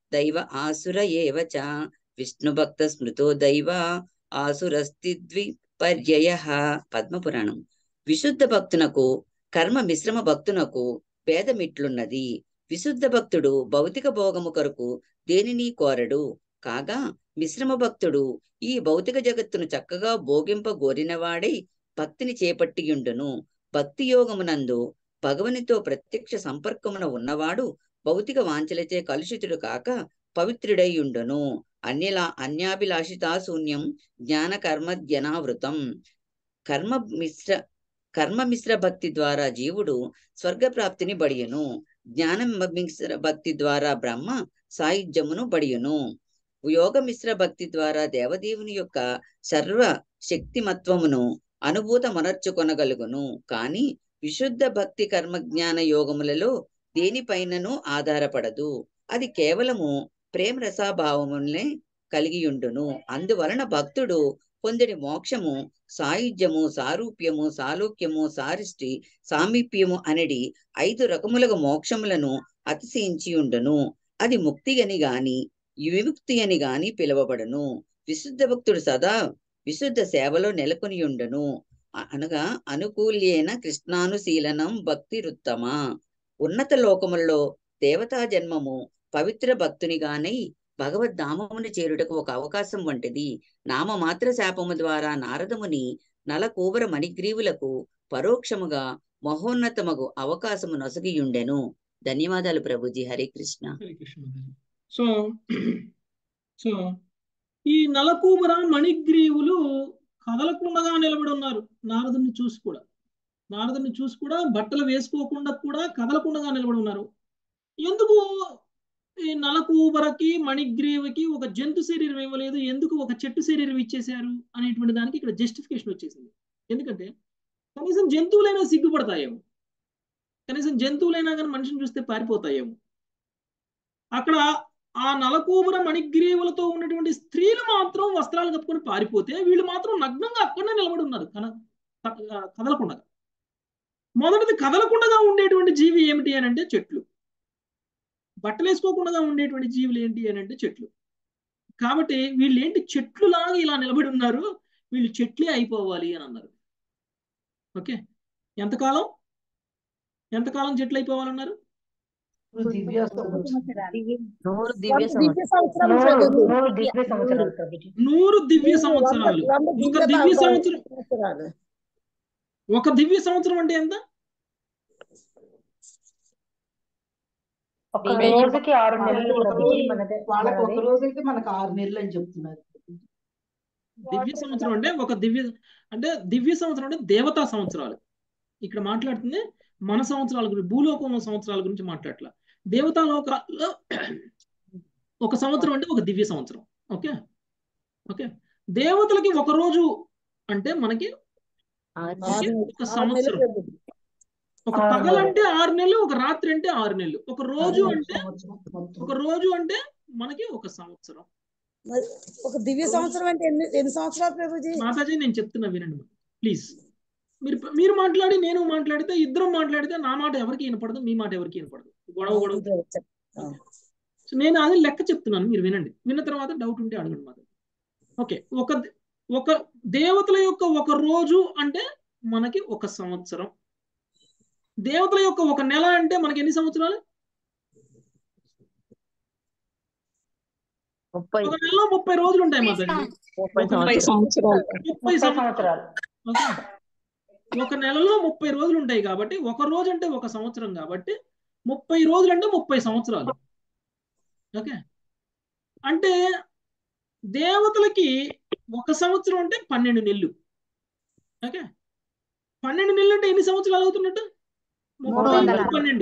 S6: దైవ ఆసుర ఏవ చ విష్ణు భక్త స్మృతో దైవ ఆసురస్తి ద్విపర్యయః. పద్మపురాణం. విశుద్ధ భక్తునకు కర్మ మిశ్రమ భక్తునకు భేదమిట్లున్నది. విశుద్ధ భక్తుడు భౌతిక భోగము కొరకు దేనిని కోరడు. కాగా మిశ్రమ భక్తుడు ఈ భౌతిక జగత్తును చక్కగా భోగింపగోరినవాడై భక్తిని చేపట్టియుండును. భక్తి యోగమునందు భగవనితో ప్రత్యక్ష సంపర్కమున ఉన్నవాడు భౌతిక వాంఛలచే కలుషితుడు కాక పవిత్రుడై ఉండును. అన్యలా అన్యాభిలాషితా శూన్యం జ్ఞాన కర్మధ్యనావృతం. కర్మ మిశ్ర కర్మ మిశ్ర భక్తి ద్వారా జీవుడు స్వర్గ ప్రాప్తిని బడియును. జ్ఞాన మిశ్ర భక్తి ద్వారా బ్రహ్మ సాయుధ్యమును బడియును. యోగ మిశ్ర భక్తి ద్వారా దేవదేవుని యొక్క సర్వ శక్తిమత్వమును అనుభూత మనర్చుకొనగలుగును. కాని విశుద్ధ భక్తి కర్మ జ్ఞాన యోగములలో దేనిపైనను ఆధారపడదు. అది కేవలము ప్రేమ రసాభావములనే కలిగియుండును. అందువలన భక్తుడు పొందిన మోక్షము సాయుధ్యము, సారూప్యము, సాలోక్యము, సారిష్టి, సామీప్యము అనడి ఐదు రకములుగా మోక్షములను అతిశయించి ఉండును. అది ముక్తి అని గాని విముక్తి అని గాని పిలువబడును. విశుద్ధ భక్తుడు సదా విశుద్ధ సేవలో నెలకొని ఉండును. అనగా అనుకూల్యేన కృష్ణానుశీలనం భక్తిరుత్తమా. ఉన్నత లోకములలో దేవతా జన్మము పవిత్ర భక్తునిగానై భగవద్ధామమును చేరుటకు ఒక అవకాశం వంటిది. నామమాత్ర శాపము ద్వారా నారదముని నలకూబర మణిగ్రీవులకు పరోక్షముగా మహోన్నతమగు అవకాశము నొసగియుండెను. ధన్యవాదాలు ప్రభుజీ. హరే కృష్ణ.
S1: హరే కృష్ణ. సో సో ఈ నలకూబర మణిగ్రీవులు కదలకుండగా నిలబడి ఉన్నారు. నారదుని చూసి కూడా నారదుని చూసి కూడా బట్టలు వేసుకోకుండా కూడా కదలకుండగా నిలబడి ఉన్నారు. ఎందుకు ఈ నలకూబరకి మణిగ్రీవుకి ఒక జంతు శరీరం ఇవ్వలేదు, ఎందుకు ఒక చెట్టు శరీరం ఇచ్చేశారు అనేటువంటి దానికి ఇక్కడ జస్టిఫికేషన్ వచ్చేసింది. ఎందుకంటే కనీసం జంతువులైనా సిగ్గుపడతాయేమో, కనీసం జంతువులైనా కానీ మనిషిని చూస్తే పారిపోతాయేమో. అక్కడ ఆ నలకూబర మణిగ్రీవులతో ఉన్నటువంటి స్త్రీలు మాత్రం వస్త్రాలు కప్పుకొని పారిపోతే వీళ్ళు మాత్రం నగ్నంగా అక్కడనే నిలబడి ఉన్నారు కన కదలకుండా. మొదటిది కదలకుండా ఉండేటువంటి జీవి ఏమిటి అని అంటే చెట్లు. బట్టలు వేసుకోకుండా ఉండేటువంటి జీవులు ఏంటి అని అంటే చెట్లు. కాబట్టి వీళ్ళు ఏంటి చెట్లులాగా ఇలా నిలబడి ఉన్నారు, వీళ్ళు చెట్లే అయిపోవాలి అని అన్నారు. ఓకే, ఎంతకాలం ఎంతకాలం చెట్లు అయిపోవాలన్నారు?
S5: దివ్య
S2: నూరు దివ్య సంవత్సరాలు
S7: నూరు దివ్య సంవత్సరాలు ప్రభుజీ.
S1: నూరు దివ్య సంవత్సరాలు. ఒక దివ్య సంవత్సరం ఒక దివ్య సంవత్సరం అంటే ఎంత?
S7: ఒక రోజుకి ఆరు నెలలు ప్రభుజీ. మనదే
S5: వాళ్ళకి ఒక రోజు అయితే మనకు ఆరు నెలలు అని చెప్తున్నారు.
S1: దివ్య సంవత్సరం అంటే ఒక దివ్య అంటే దివ్య సంవత్సరం అంటే దేవతా సంవత్సరాలు. ఇక్కడ మాట్లాడుతుంది మన సంవత్సరాల గురించి, భూలోకం సంవత్సరాల గురించి మాట్లాడట్లా. దేవతా లోకాల్లో ఒక సంవత్సరం అంటే ఒక దివ్య సంవత్సరం. ఓకే ఓకే దేవతలకి ఒక రోజు అంటే మనకి ఒక సంవత్సరం. ఒక పగలంటే ఆరు నెలలు, ఒక రాత్రి అంటే ఆరు నెలలు, ఒక రోజు అంటే ఒక రోజు అంటే మనకి ఒక సంవత్సరం.
S2: ఒక దివ్య సంవత్సరం అంటే ఎన్ని ఎన్ని సంవత్సరాలు ప్రభుజీ?
S1: మాతాజీ నేను చెప్తున్నా వినండి ప్లీజ్. మీరు మీరు మాట్లాడి నేను మాట్లాడితే ఇద్దరం మాట్లాడితే నా మాట ఎవరికి వినపడదు, మీ మాట ఎవరికి వినపడదు, గొడవ గొడవ. సో నేను అది లెక్క చెప్తున్నాను, మీరు వినండి. విన్న తర్వాత డౌట్ ఉంటే అడగండి మాట. ఓకే, ఒక ఒక దేవతల యొక్క ఒక రోజు అంటే మనకి ఒక సంవత్సరం. దేవతల యొక్క ఒక నెల అంటే మనకి ఎన్ని సంవత్సరాలు?
S3: ముప్పై
S1: ఒక నెలలో ముప్పై రోజులు ఉంటాయి మాతాజీ.
S3: ముప్పై
S1: ముప్పై
S3: సంవత్సరాలు
S1: ముప్పై సంవత్సరాలు. ఓకే, ఒక నెలలో ముప్పై రోజులు ఉంటాయి కాబట్టి ఒక రోజు అంటే ఒక సంవత్సరం కాబట్టి ముప్పై రోజులు అంటే ముప్పై సంవత్సరాలు. ఓకే, అంటే దేవతలకి ఒక సంవత్సరం అంటే పన్నెండు నెలలు. ఓకే, పన్నెండు నెలలు అంటే ఎన్ని సంవత్సరాలు అవుతున్నట్టు? ముప్పై పన్నెండు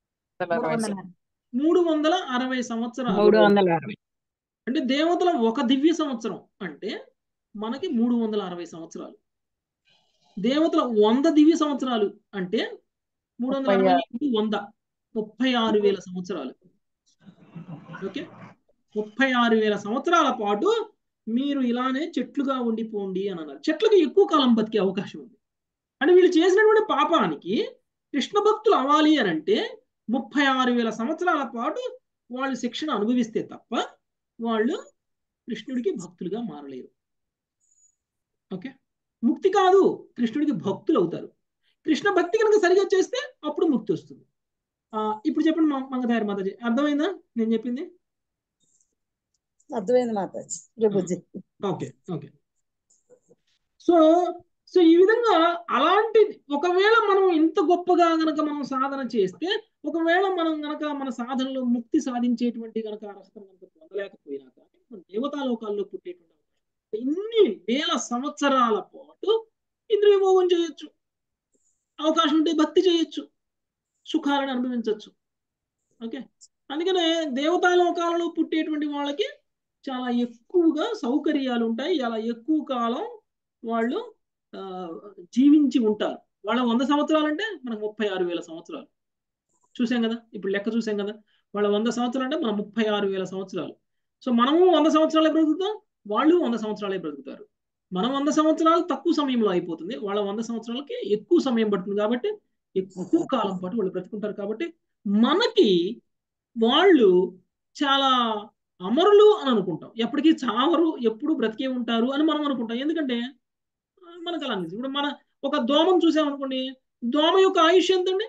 S1: మూడు వందల అరవై సంవత్సరాలు. అంటే దేవతల ఒక దివ్య సంవత్సరం అంటే మనకి మూడు వందల అరవై సంవత్సరాలు. దేవతల వంద దివ్య సంవత్సరాలు అంటే మూడు వందల అరవై వంద ముప్పై ఆరు వేల సంవత్సరాలు. ఓకే, ముప్పై ఆరు వేల సంవత్సరాల పాటు మీరు ఇలానే చెట్లుగా ఉండిపోండి అని అన్నారు. చెట్లకు ఎక్కువ కాలం బతికే అవకాశం ఉంది. అంటే వీళ్ళు చేసినటువంటి పాపానికి కృష్ణ భక్తులు అవ్వాలి అని అంటే ముప్పై ఆరు వేల సంవత్సరాల పాటు వాళ్ళు శిక్షణ అనుభవిస్తే తప్ప వాళ్ళు కృష్ణుడికి భక్తులుగా మారలేరు. ఓకే, ముక్తి కాదు, కృష్ణుడికి భక్తులు అవుతారు. కృష్ణ భక్తి కనుక సరిగా చేస్తే అప్పుడు ముక్తి వస్తుంది. ఆ ఇప్పుడు చెప్పండి మంగతాయారు మాతాజీ, అర్థమైందా నేను చెప్పింది?
S2: అర్థమైంది Mataji Prabhuji.
S1: Okay okay so so ఈ విధంగా అలాంటి ఒకవేళ మనం ఇంత గొప్పగా గనక మనం సాధన చేస్తే, ఒకవేళ మనం గనక మన సాధనలో ముక్తి సాధించేటువంటి గనక అర్హతను కనుక పొందలేకపోయినా కానీ మనం దేవతాలోకాల్లో పుట్టేటువంటి ఇన్ని వేల సంవత్సరాల పాటు ఇంద్రియ భోగం చేయొచ్చు, అవకాశం ఉంటే భక్తి చేయొచ్చు, సుఖాలను అనుభవించవచ్చు. ఓకే, అందుకనే దేవతాలోకాలలో పుట్టేటువంటి వాళ్ళకి చాలా ఎక్కువగా సౌకర్యాలు ఉంటాయి, చాలా ఎక్కువ కాలం వాళ్ళు ఆ జీవించి ఉంటారు. వాళ్ళ వంద సంవత్సరాలు అంటే మనకు ముప్పై ఆరు వేల సంవత్సరాలు చూసాం కదా, ఇప్పుడు లెక్క చూసాం కదా. వాళ్ళ వంద సంవత్సరాలు అంటే మన ముప్పై ఆరు వేల సంవత్సరాలు. సో మనము వంద సంవత్సరాలే బ్రతుకుతాం, వాళ్ళు వంద సంవత్సరాలే బ్రతుకుతారు. మనం వంద సంవత్సరాలు తక్కువ సమయంలో అయిపోతుంది, వాళ్ళ వంద సంవత్సరాలకి ఎక్కువ సమయం పడుతుంది. కాబట్టి ఎక్కువ కాలం పాటు వాళ్ళు బ్రతుకుంటారు. కాబట్టి మనకి వాళ్ళు చాలా అమరులు అని అనుకుంటాం, ఎప్పటికీ చావరు, ఎప్పుడు బ్రతికే ఉంటారు అని మనం అనుకుంటాం. ఎందుకంటే మనకు అలా అనిపిస్తుంది. ఇప్పుడు మన ఒక దోమను చూసామనుకోండి, దోమ యొక్క ఆయుష్ ఎంతండి?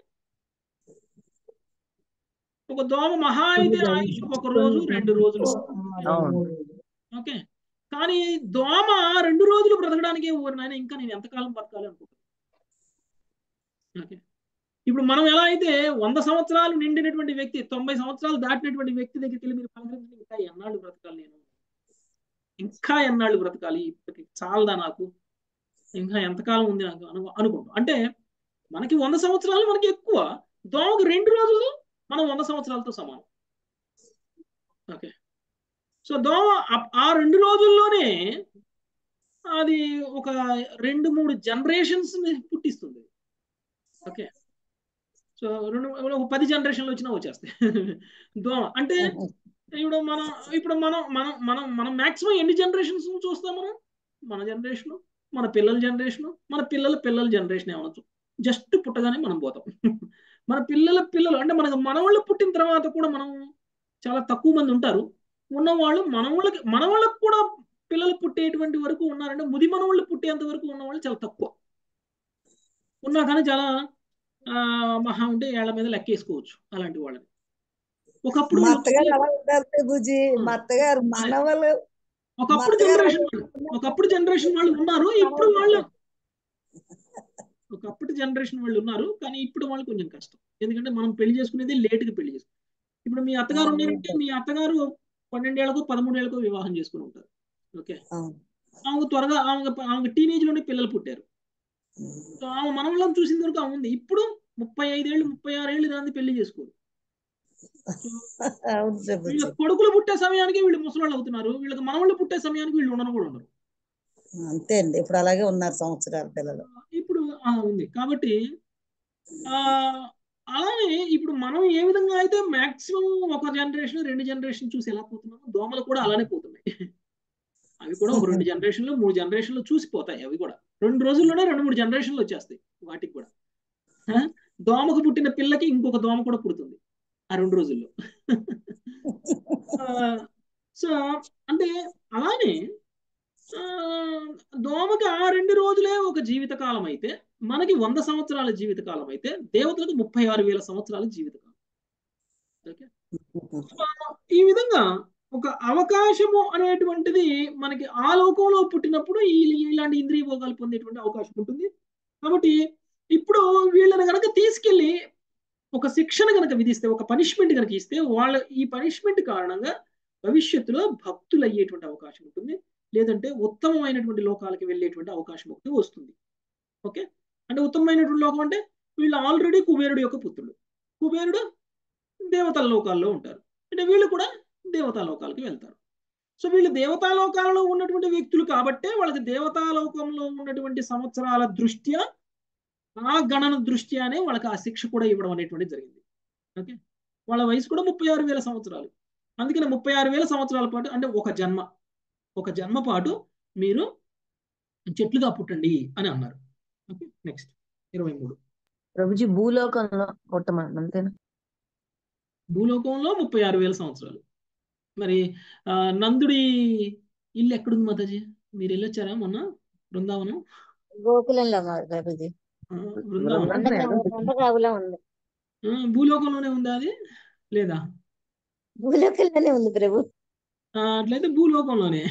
S1: ఒక దోమ మహా అయితే ఆయుష్ ఒక రోజు రెండు రోజులు. ఓకే, కానీ దోమ రెండు రోజులు బ్రతకడానికి ఊరినైనా ఇంకా నేను ఎంతకాలం బతకాలి అనుకుంటాను. ఓకే, ఇప్పుడు మనం ఎలా అయితే వంద సంవత్సరాలు నిండినటువంటి వ్యక్తి, తొంభై సంవత్సరాలు దాటినటువంటి వ్యక్తి దగ్గరికి వెళ్ళి మీరు పలకరించి ఇంకా ఎన్నాళ్ళు బ్రతకాలి, నేను ఇంకా ఎన్నాళ్ళు బ్రతకాలి, ఇప్పటికి చాలదా నాకు, ఇంకా ఎంతకాలం ఉంది నాకు అను అనుకుంటాం. అంటే మనకి వంద సంవత్సరాలు మనకి ఎక్కువ, దోమకి రెండు రోజులు మనం వంద సంవత్సరాలతో సమానం. ఓకే, సో దోమ ఆ రెండు రోజుల్లోనే అది ఒక రెండు మూడు జనరేషన్స్ పుట్టిస్తుంది. ఓకే, సో రెండు ఒక పది జనరేషన్లు వచ్చినా వచ్చేస్తాయి దోమ. అంటే ఇప్పుడు మనం ఇప్పుడు మనం మనం మనం మనం మాక్సిమం ఎన్ని జనరేషన్స్ చూస్తాం మనం? మన జనరేషన్, మన పిల్లల జనరేషన్, మన పిల్లల పిల్లల జనరేషన్ ఏమనొచ్చు. జస్ట్ పుట్టగానే మనం పోతాం. మన పిల్లల పిల్లలు అంటే మనకు మనవాళ్ళు పుట్టిన తర్వాత కూడా మనం చాలా తక్కువ మంది ఉంటారు. ఉన్నవాళ్ళు మనవాళ్ళకి మనవాళ్ళకి కూడా పిల్లలు పుట్టేటువంటి వరకు ఉన్నారంటే, ముది మనవాళ్ళు పుట్టేంత వరకు ఉన్నవాళ్ళు చాలా తక్కువ. ఉన్నా కానీ చాలా ఆ మహా ఉంటే ఏళ్ల మీద లెక్కేసుకోవచ్చు అలాంటి వాళ్ళని. ఒకప్పుడు ఒకప్పుడు జనరేషన్ ఒకప్పుడు జనరేషన్ వాళ్ళు ఉన్నారు, ఇప్పుడు వాళ్ళు ఒకప్పుడు జనరేషన్ వాళ్ళు ఉన్నారు, కానీ ఇప్పుడు వాళ్ళు కొంచెం కష్టం. ఎందుకంటే మనం పెళ్లి చేసుకునేది లేటుగా పెళ్లి చేసుకుంటాం. ఇప్పుడు మీ అత్తగారు ఉన్నారంటే మీ అత్తగారు పన్నెండేళ్లకు పదమూడేళ్లకు వివాహం చేసుకుని ఉంటారు. ఓకే, ఆమె త్వరగా ఆమె ఆమె టీనేజ్ లోనే పిల్లలు పుట్టారు. సో ఆమె మనవళ్ళని చూసిన వరకు ఆమె ఉంది. ఇప్పుడు ముప్పై ఐదేళ్ళు ముప్పై ఆరు ఏళ్ళు దాన్ని పెళ్లి చేసుకోరు. వీళ్ళ కొడుకులు పుట్టే సమయానికి వీళ్ళు ముసలాళ్ళు అవుతున్నారు, వీళ్ళకి మనవాళ్ళు పుట్టే సమయానికి వీళ్ళు ఉండను కూడా ఉండరు.
S2: అంతే అండి, ఇప్పుడు అలాగే ఉన్నారు సంవత్సరాల పిల్లలు.
S1: ఇప్పుడు అలా ఉంది. కాబట్టి ఆ అలానే ఇప్పుడు మనం ఏ విధంగా అయితే మాక్సిమం ఒక జనరేషన్ రెండు జనరేషన్ చూసి ఎలా పోతున్నామో, దోమలు కూడా అలానే పోతున్నాయి. అవి కూడా ఒక రెండు జనరేషన్లు మూడు జనరేషన్లు చూసిపోతాయి. అవి కూడా రెండు రోజుల్లోనే రెండు మూడు జనరేషన్లు వచ్చేస్తాయి వాటికి కూడా. దోమకు పుట్టిన పిల్లకి ఇంకొక దోమ కూడా పుడుతుంది ఆ రెండు రోజుల్లో. సో అంటే అలానే దోమకి ఆ రెండు రోజులే ఒక జీవితకాలం అయితే, మనకి వంద సంవత్సరాల జీవితకాలం అయితే, దేవతలకు ముప్పై ఆరు వేల సంవత్సరాల జీవితకాలం. ఓకే, ఈ విధంగా ఒక అవకాశము అనేటువంటిది మనకి ఆ లోకంలో పుట్టినప్పుడు ఈ ఇలాంటి ఇంద్రియ భోగాలు పొందేటువంటి అవకాశం ఉంటుంది. కాబట్టి ఇప్పుడు వీళ్ళని కనుక తీసుకెళ్ళి ఒక శిక్షణ కనుక విధిస్తే, ఒక పనిష్మెంట్ కనుక ఇస్తే, వాళ్ళ ఈ పనిష్మెంట్ కారణంగా భవిష్యత్తులో భక్తులు అయ్యేటువంటి అవకాశం ఉంటుంది, లేదంటే ఉత్తమమైనటువంటి లోకాలకి వెళ్ళేటువంటి అవకాశం ఒకటి వస్తుంది. ఓకే, అంటే ఉత్తమమైనటువంటి లోకం అంటే వీళ్ళు ఆల్రెడీ కుబేరుడు యొక్క పుత్రుడు, కుబేరుడు దేవతల లోకాల్లో ఉంటారు, అంటే వీళ్ళు కూడా దేవతాలోకాలకి వెళ్తారు. సో వీళ్ళు దేవతాలోకాలలో ఉన్నటువంటి వ్యక్తులు కాబట్టే వాళ్ళకి దేవతాలోకంలో ఉన్నటువంటి సంవత్సరాల దృష్ట్యా, ఆ గణన దృష్ట్యానే వాళ్ళకి ఆ శిక్ష కూడా ఇవ్వడం అనేటువంటిది జరిగింది. ఓకే, వాళ్ళ వయసు కూడా ముప్పై ఆరు వేల సంవత్సరాలు. అందుకని ముప్పై ఆరు వేల సంవత్సరాల పాటు అంటే ఒక జన్మ ఒక జన్మ పాటు మీరు చెట్లుగా పుట్టండి అని అన్నారు. ఓకే, నెక్స్ట్ ఇరవై మూడు
S7: ప్రభుజీ భూలోకంలో పుట్టమని అంతేనా?
S1: భూలోకంలో ముప్పై ఆరు వేల సంవత్సరాలు. మరి ఆ, నందుడి ఇల్లు ఎక్కడుంది మాతాజీ? మీరు వెళ్ళొచ్చారా మొన్న బృందావనం?
S4: గోకులంలో ఉన్నారు ప్రభుజీ.
S1: ఆ, బృందావనం
S4: నందగ్రామ నందగ్రాములో ఉంది.
S1: ఆ, భూలోకంలోనే ఉందా అది లేదా?
S4: భూలోకంలోనే ఉంది ప్రభు.
S1: ఆ, అట్లయితే భూలోకంలోనే.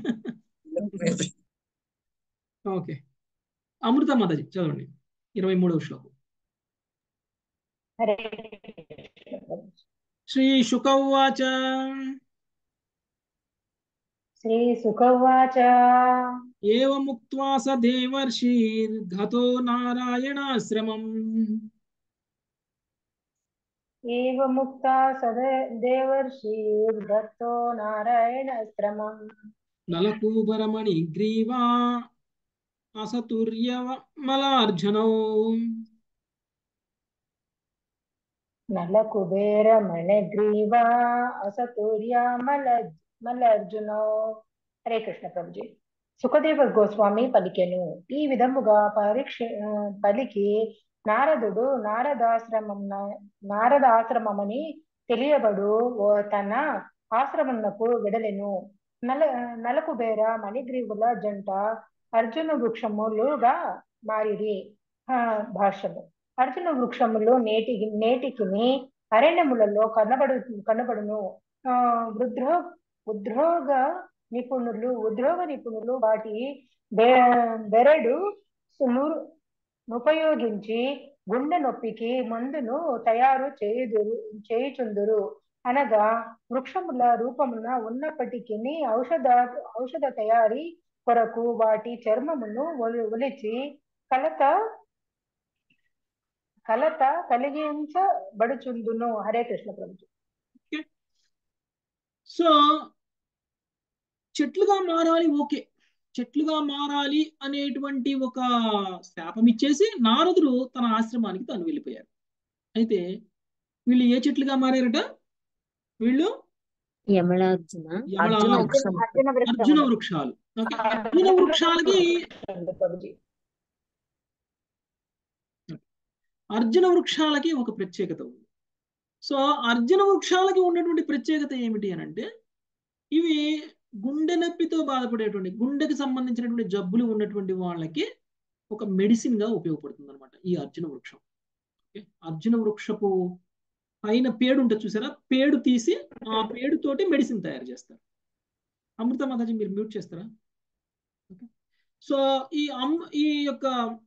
S1: ఓకే, అమృత మాతాజీ చదవండి ఇరవై మూడవ శ్లోకం.
S7: హరే
S1: శ్రీ శుకౌవాచ
S7: శ్రీ సుఖవాచ
S1: ఏవముక్త్వా స దేవర్షిర్గతో నారాయణాశ్రమం
S7: ఏవ ముక్తా సద దేవర్షిర్దత్తో నారాయణాశ్రమం
S1: నలకూబరమణి గ్రీవా అసతుర్యమలార్జునౌ
S7: నల కుబేర మణిగ్రీవా అసతూర్య మల మల్లర్జునో. హరే కృష్ణ ప్రభుజీ. సుఖదేవ గోస్వామి పలికెను ఈ విధముగా పరీక్ష పలికి నారదుడు నారదాశ్రమం నారదాశ్రమమని తెలియబడు ఓ తన ఆశ్రమమునకు వెడలెను. నల నలకుబేర మణిగ్రీవుల జంట అర్జున వృక్షములుగా మారిరి. ఆ, భాష్యము. అర్జున వృక్షములు నేటి నేటికిని అరణ్యములలో కనబడు కనబడును. ఆ వృద్రో ఉద్యోగ నిపుణులు ఉద్యోగ నిపుణులు వాటి బె బెరడు సును- ఉపయోగించి గుండె నొప్పికి మందును తయారు చేయుదురు చేయుచుందురు. అనగా వృక్షముల రూపమున ఉన్నప్పటికీ ఔషధ ఔషధ తయారీ కొరకు వాటి చర్మమును ఒలి- ఒలిచి కలత కలత కలిగించబడుచుందును. హరే కృష్ణ ప్రభుజీ.
S1: సో చెట్లుగా మారాలి, ఓకే, చెట్లుగా మారాలి అనేటువంటి ఒక శాపం ఇచ్చేసి నారదుడు తన ఆశ్రమానికి తను వెళ్ళిపోయారు. అయితే వీళ్ళు ఏ చెట్లుగా మారారట? వీళ్ళు
S4: యమలార్జున
S1: యమలా
S4: అర్జున
S1: వృక్షం,
S4: వృక్షం.
S7: అర్జున
S1: అర్జున
S7: వృక్షములు.
S1: వృక్షాలు. ఓకే, అర్జున వృక్షాలకి
S7: ప్రభుజీ.
S1: అర్జున వృక్షాలకి ఒక ప్రత్యేకత ఉంది. సో అర్జున వృక్షాలకి ఉన్నటువంటి ప్రత్యేకత ఏమిటి అని అంటే, ఇవి గుండె నొప్పితో బాధపడేటువంటి, గుండెకి సంబంధించినటువంటి జబ్బులు ఉన్నటువంటి వాళ్ళకి ఒక మెడిసిన్ గా ఉపయోగపడుతుంది అనమాట ఈ అర్జున వృక్షం. ఓకే, అర్జున వృక్షపు పైన పేడు ఉంటుంది చూసారా, పేడు తీసి ఆ పేడు తోటి మెడిసిన్ తయారు చేస్తారు. అమృత మాతాజీ మీరు మ్యూట్ చేస్తారా? ఓకే, సో ఈ అమ్ ఈ యొక్క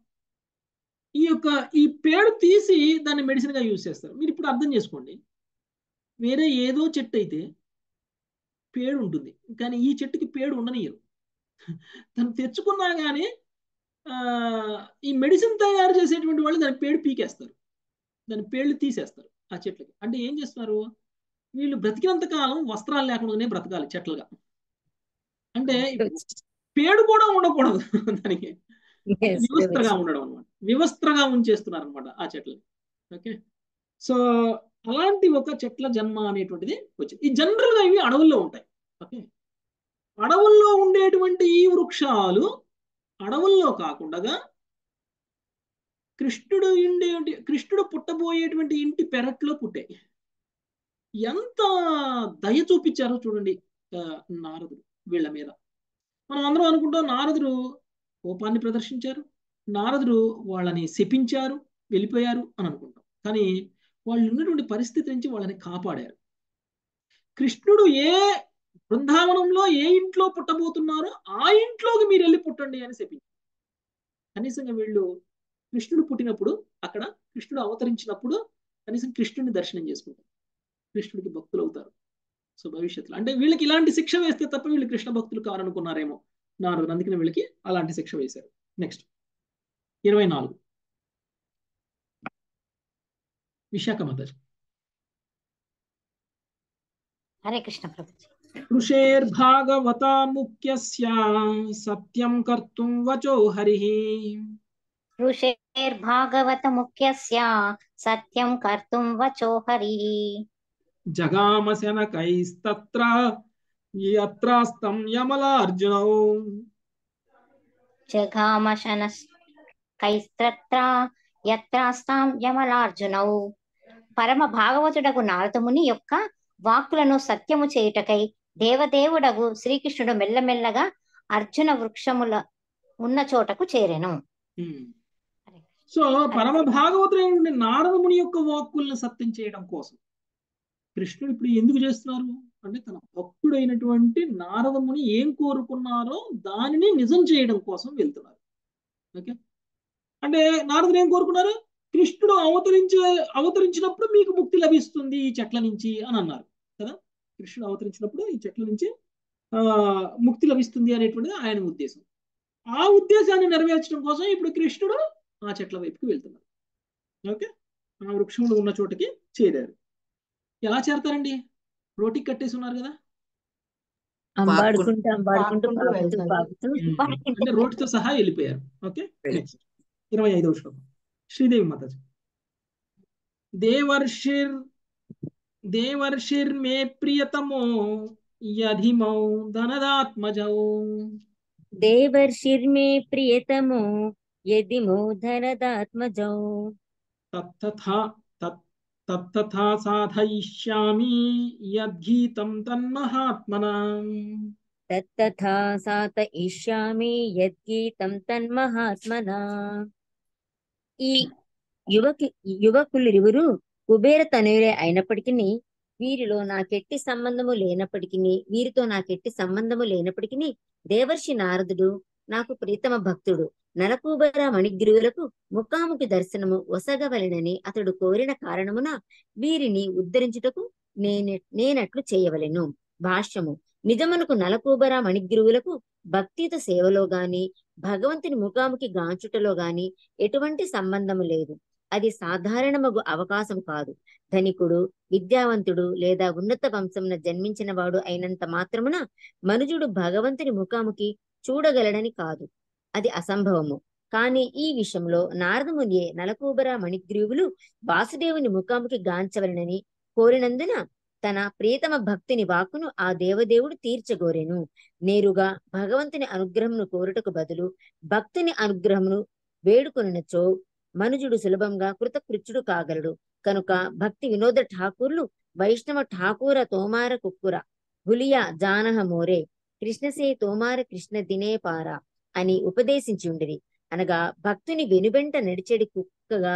S1: ఈ యొక్క ఈ పేడు తీసి దాన్ని మెడిసిన్ గా యూజ్ చేస్తారు. మీరు ఇప్పుడు అర్థం చేసుకోండి, వేరే ఏదో చెట్టు అయితే పేడు ఉంటుంది, కానీ ఈ చెట్టుకి పేడు ఉండనియరు. తను తెచ్చుకున్నా కానీ ఆ ఈ మెడిసిన్ తయారు చేసేటువంటి వాళ్ళు దాని పేడు పీకేస్తారు, దాని పేళ్ళు తీసేస్తారు ఆ చెట్లకి. అంటే ఏం చేస్తున్నారు, వీళ్ళు బ్రతికినంత కాలం వస్త్రాలు లేకుండానే బ్రతకాలి చెట్లుగా. అంటే పేడు కూడా ఉండకూడదు దానికి, వివస్త్రగా ఉండడం అనమాట, వివస్త్రగా ఉంచేస్తున్నారు అనమాట ఆ చెట్లని. ఓకే, సో అలాంటి ఒక చెట్ల జన్మ అనేటువంటిది వచ్చింది. ఈ జనరల్ గా ఇవి అడవుల్లో ఉంటాయి. ఓకే, అడవుల్లో ఉండేటువంటి ఈ వృక్షాలు అడవుల్లో కాకుండా కృష్ణుడు ఉండే కృష్ణుడు పుట్టబోయేటువంటి ఇంటి పెరట్లో పుట్టాయి. ఎంత దయ చూపించారో చూడండి నారదుడు వీళ్ళ మీద. మనం అందరం అనుకుంటాం నారదుడు కోపాన్ని ప్రదర్శించారు, నారదుడు వాళ్ళని శపించారు, వెళ్ళిపోయారు అని అనుకుంటాం. కానీ వాళ్ళు ఉన్నటువంటి పరిస్థితి నుంచి వాళ్ళని కాపాడారు. కృష్ణుడు ఏ బృందావనంలో ఏ ఇంట్లో పుట్టబోతున్నారో ఆ ఇంట్లోకి మీరు వెళ్ళి పుట్టండి అని శపించారు. కనీసంగా వీళ్ళు కృష్ణుడు పుట్టినప్పుడు అక్కడ కృష్ణుడు అవతరించినప్పుడు కనీసం కృష్ణుడిని దర్శనం చేసుకుంటారు, కృష్ణుడికి భక్తులు అవుతారు. సో భవిష్యత్తులో అంటే వీళ్ళకి ఇలాంటి శిక్ష వేస్తే తప్ప వీళ్ళు కృష్ణ భక్తులు కారనుకున్నారేమో నారదుడు, అందుకని వీళ్ళకి అలాంటి శిక్ష వేశారు. నెక్స్ట్ ఇరవై నాలుగు విశాఖ మదర్.
S4: హరే కృష్ణ ప్రభుజీ.
S1: ఋషేర్భాగవతా ముఖ్యస్య సత్యం కర్తుం వచో హరిః.
S4: ఋషేర్భాగవత ముఖ్యస్య సత్యం కర్తుం వచో హరిః.
S1: జగామ శనకైస్తత్ర యత్రాస్తం యమలార్జునౌ.
S4: జగామ శనకైస్తత్ర యత్రాస్తం యమలార్జునౌ. పరమ భాగవతుడకు నారదముని యొక్క వాక్కులను సత్యము చేయుటకై దేవదేవుడగు శ్రీకృష్ణుడు మెల్లమెల్లగా అర్జున వృక్షముల ఉన్న చోటకు చేరెను.
S1: సో పరమ భాగవతుడైనటువంటి నారదముని యొక్క వాక్కులను సత్యం చేయడం కోసం కృష్ణుడు ఇప్పుడు ఎందుకు చేస్తున్నారు అంటే తన భక్తుడైనటువంటి నారదముని ఏం కోరుకున్నారో దానిని నిజం చేయడం కోసం వెళ్తున్నారు. ఓకే, అంటే నారదుడు ఏం కోరుకున్నారు? కృష్ణుడు అవతరించే అవతరించినప్పుడు మీకు ముక్తి లభిస్తుంది ఈ చెట్ల నుంచి అని అన్నారు కదా. కృష్ణుడు అవతరించినప్పుడు ఈ చెట్ల నుంచి ఆ ముక్తి లభిస్తుంది అనేటువంటిది ఆయన ఉద్దేశం. ఆ ఉద్దేశాన్ని నెరవేర్చడం కోసం ఇప్పుడు కృష్ణుడు ఆ చెట్ల వైపుకి వెళ్తున్నారు. ఓకే, ఆ వృక్షములు ఉన్న చోటకి చేరారు. ఎలా చేరతారండి? రోటి కట్టేసి ఉన్నారు కదా,
S4: అంబాడుకుంటూ అంబాడుకుంటూ
S5: పాక్కుంటూ
S4: పాకుతూ
S5: వెళ్తారు.
S4: పాకుతూ
S1: అంటే రోటితో సహా వెళ్ళిపోయారు. ఓకే, నెక్స్ట్ ఇరవై ఐదవ శ్లోకం శ్రీదేవి మాతాజీ. దేవర్షిర్ దేవర్షిర్మే ప్రియతమో యధిమౌ ధనదాత్మజౌ
S4: దేవర్షిర్మే ప్రియతమో యదిమో ధనదాత్మజౌ
S1: తత్తథా తత్ తత్తథా సాధయిష్యామి యద్గీతం తన్మహాత్మనా.
S4: తత్తథా సాధయిష్యామి యద్గీతం తన్మహాత్మనా. ఈ యువకి యువకులిరువురు కుబేర తనయులే అయినప్పటికీ వీరిలో నాకెట్టి సంబంధము లేనప్పటికీ వీరితో నాకెట్టి సంబంధము లేనప్పటికీ దేవర్షి నారదుడు నాకు ప్రీతమ భక్తుడు. నలకూబర మణిగ్రీవులకు ముఖాముఖి దర్శనము వసగవలెనని అతడు కోరిన కారణమున వీరిని ఉద్ధరించుటకు నేనే నేనట్లు చేయవలెను. భాష్యము. నిజమునకు నలకూబర మణిగ్రీవులకు భక్తియుత సేవలో గాని భగవంతుని ముఖాముఖి గాంచుటలో గాని ఎటువంటి సంబంధము లేదు. అది సాధారణమగు అవకాశం కాదు. ధనికుడు, విద్యావంతుడు లేదా ఉన్నత వంశమున జన్మించిన వాడు అయినంత మాత్రమున మనుజుడు భగవంతుని ముఖాముఖి చూడగలడని కాదు. అది అసంభవము. కాని ఈ విషయంలో నారదమునియే నలకూబర మణిగ్రీవులు వాసుదేవుని ముఖాముఖి గాంచవలనని కోరినందున తన ప్రియతమ భక్తుని వాక్కును ఆ దేవదేవుడు తీర్చగోరెను. నేరుగా భగవంతుని అనుగ్రహమును కోరుటకు బదులు భక్తుని అనుగ్రహమును వేడుకొనుచో మనుజుడు సులభంగా కృతకృత్యుడు కాగలడు. కనుక భక్తి వినోద ఠాకూర్లు వైష్ణవ ఠాకూర తోమార కుక్కుర హులియా జానహ మోరే కృష్ణసే తోమార కృష్ణ దినే పార అని ఉపదేశించి ఉండిరి. అనగా భక్తుని వెనుబెంట నడిచెడి కుక్కగా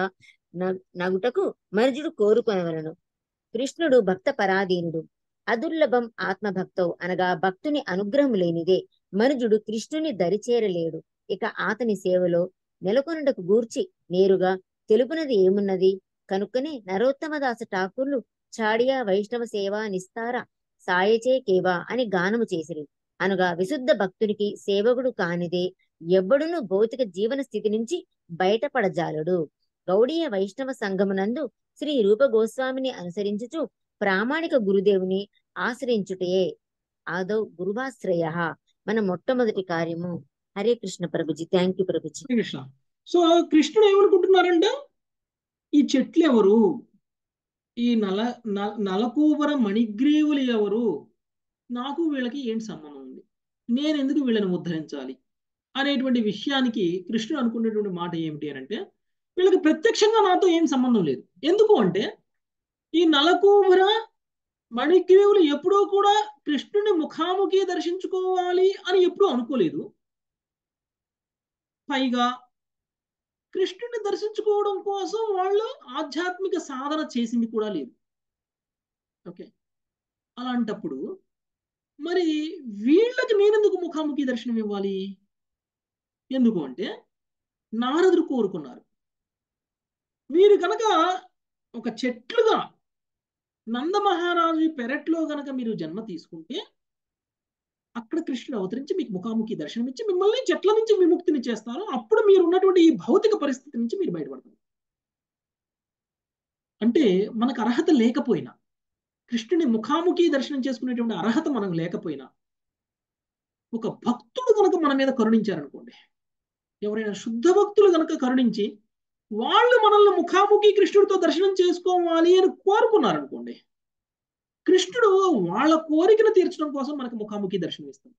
S4: నగుటకు మనుజుడు కోరుకొనవలను. కృష్ణుడు భక్త పరాధీనుడు. అదుర్లభం ఆత్మభక్తౌ అనగా భక్తుని అనుగ్రహం లేనిదే మనుజుడు కృష్ణుని దరిచేరలేడు. ఇక అతని సేవలో నెలకొనుటకు గూర్చి నేరుగా తెలుపునది ఏమున్నది? కనుకనే నరోత్తమదాస ఠాకూర్లు చాడియా వైష్ణవ సేవా నిస్తార సాయచే కేవా అని గానము చేసిరి. అనగా విశుద్ధ భక్తునికి సేవకుడు కానిదే ఎవ్వడును భౌతిక జీవన స్థితి నుంచి బయటపడజాలడు. గౌడీయ వైష్ణవ సంఘమునందు శ్రీ రూప గోస్వామిని అనుసరించుచు ప్రామాణిక గురుదేవుని ఆశ్రయించుటయే ఆదౌ గురువాశ్రయ మన మొట్టమొదటి కార్యము. Hare Krishna Prabhuji. Thank you Prabhuji.
S1: Krishna. So కృష్ణుడు ఏమనుకుంటున్నారంట? ఈ చెట్లు ఎవరు? ఈ నల నలకూబర మణిగ్రీవులు ఎవరు? నాకు వీళ్ళకి ఏంటి సంబంధం ఉంది? నేను ఎందుకు వీళ్ళని ఉద్ధరించాలి అనేటువంటి విషయానికి కృష్ణుడు అనుకునేటువంటి మాట ఏమిటి అని అంటే, వీళ్ళకి ప్రత్యక్షంగా నాతో ఏం సంబంధం లేదు. ఎందుకు అంటే ఈ నలకూబర మణిగ్రీవులు ఎప్పుడూ కూడా కృష్ణుని ముఖాముఖి దర్శించుకోవాలి అని ఎప్పుడూ అనుకోలేదు. పైగా కృష్ణుని దర్శించుకోవడం కోసం వాళ్ళు ఆధ్యాత్మిక సాధన చేసింది కూడా లేదు. ఓకే, అలాంటప్పుడు మరి వీళ్ళకి నేనెందుకు ముఖాముఖి దర్శనం ఇవ్వాలి? ఎందుకు అంటే నారదుడు కోరుకున్నారు. వీరు కనుక ఒక చెట్లుగా నందమహారాజు పెరట్లో గనక మీరు జన్మ తీసుకుంటే అక్కడ కృష్ణుడు అవతరించి మీకు ముఖాముఖి దర్శనం ఇచ్చి మిమ్మల్ని చెట్ల నుంచి విముక్తిని చేస్తారు. అప్పుడు మీరు ఉన్నటువంటి ఈ భౌతిక పరిస్థితి నుంచి మీరు బయటపడతారు. అంటే మనకు అర్హత లేకపోయినా, కృష్ణుని ముఖాముఖి దర్శనం చేసుకునేటువంటి అర్హత మనకు లేకపోయినా, ఒక భక్తుడు కనుక మన మీద కరుణించారనుకోండి, ఎవరైనా శుద్ధ భక్తులు కనుక కరుణించి వాళ్ళు మనల్ని ముఖాముఖి కృష్ణుడితో దర్శనం చేసుకోవాలి అని కోరుకున్నారనుకోండి, కృష్ణుడు వాళ్ళ కోరికను తీర్చడం కోసం మనకు ముఖాముఖి దర్శనం ఇస్తాడు.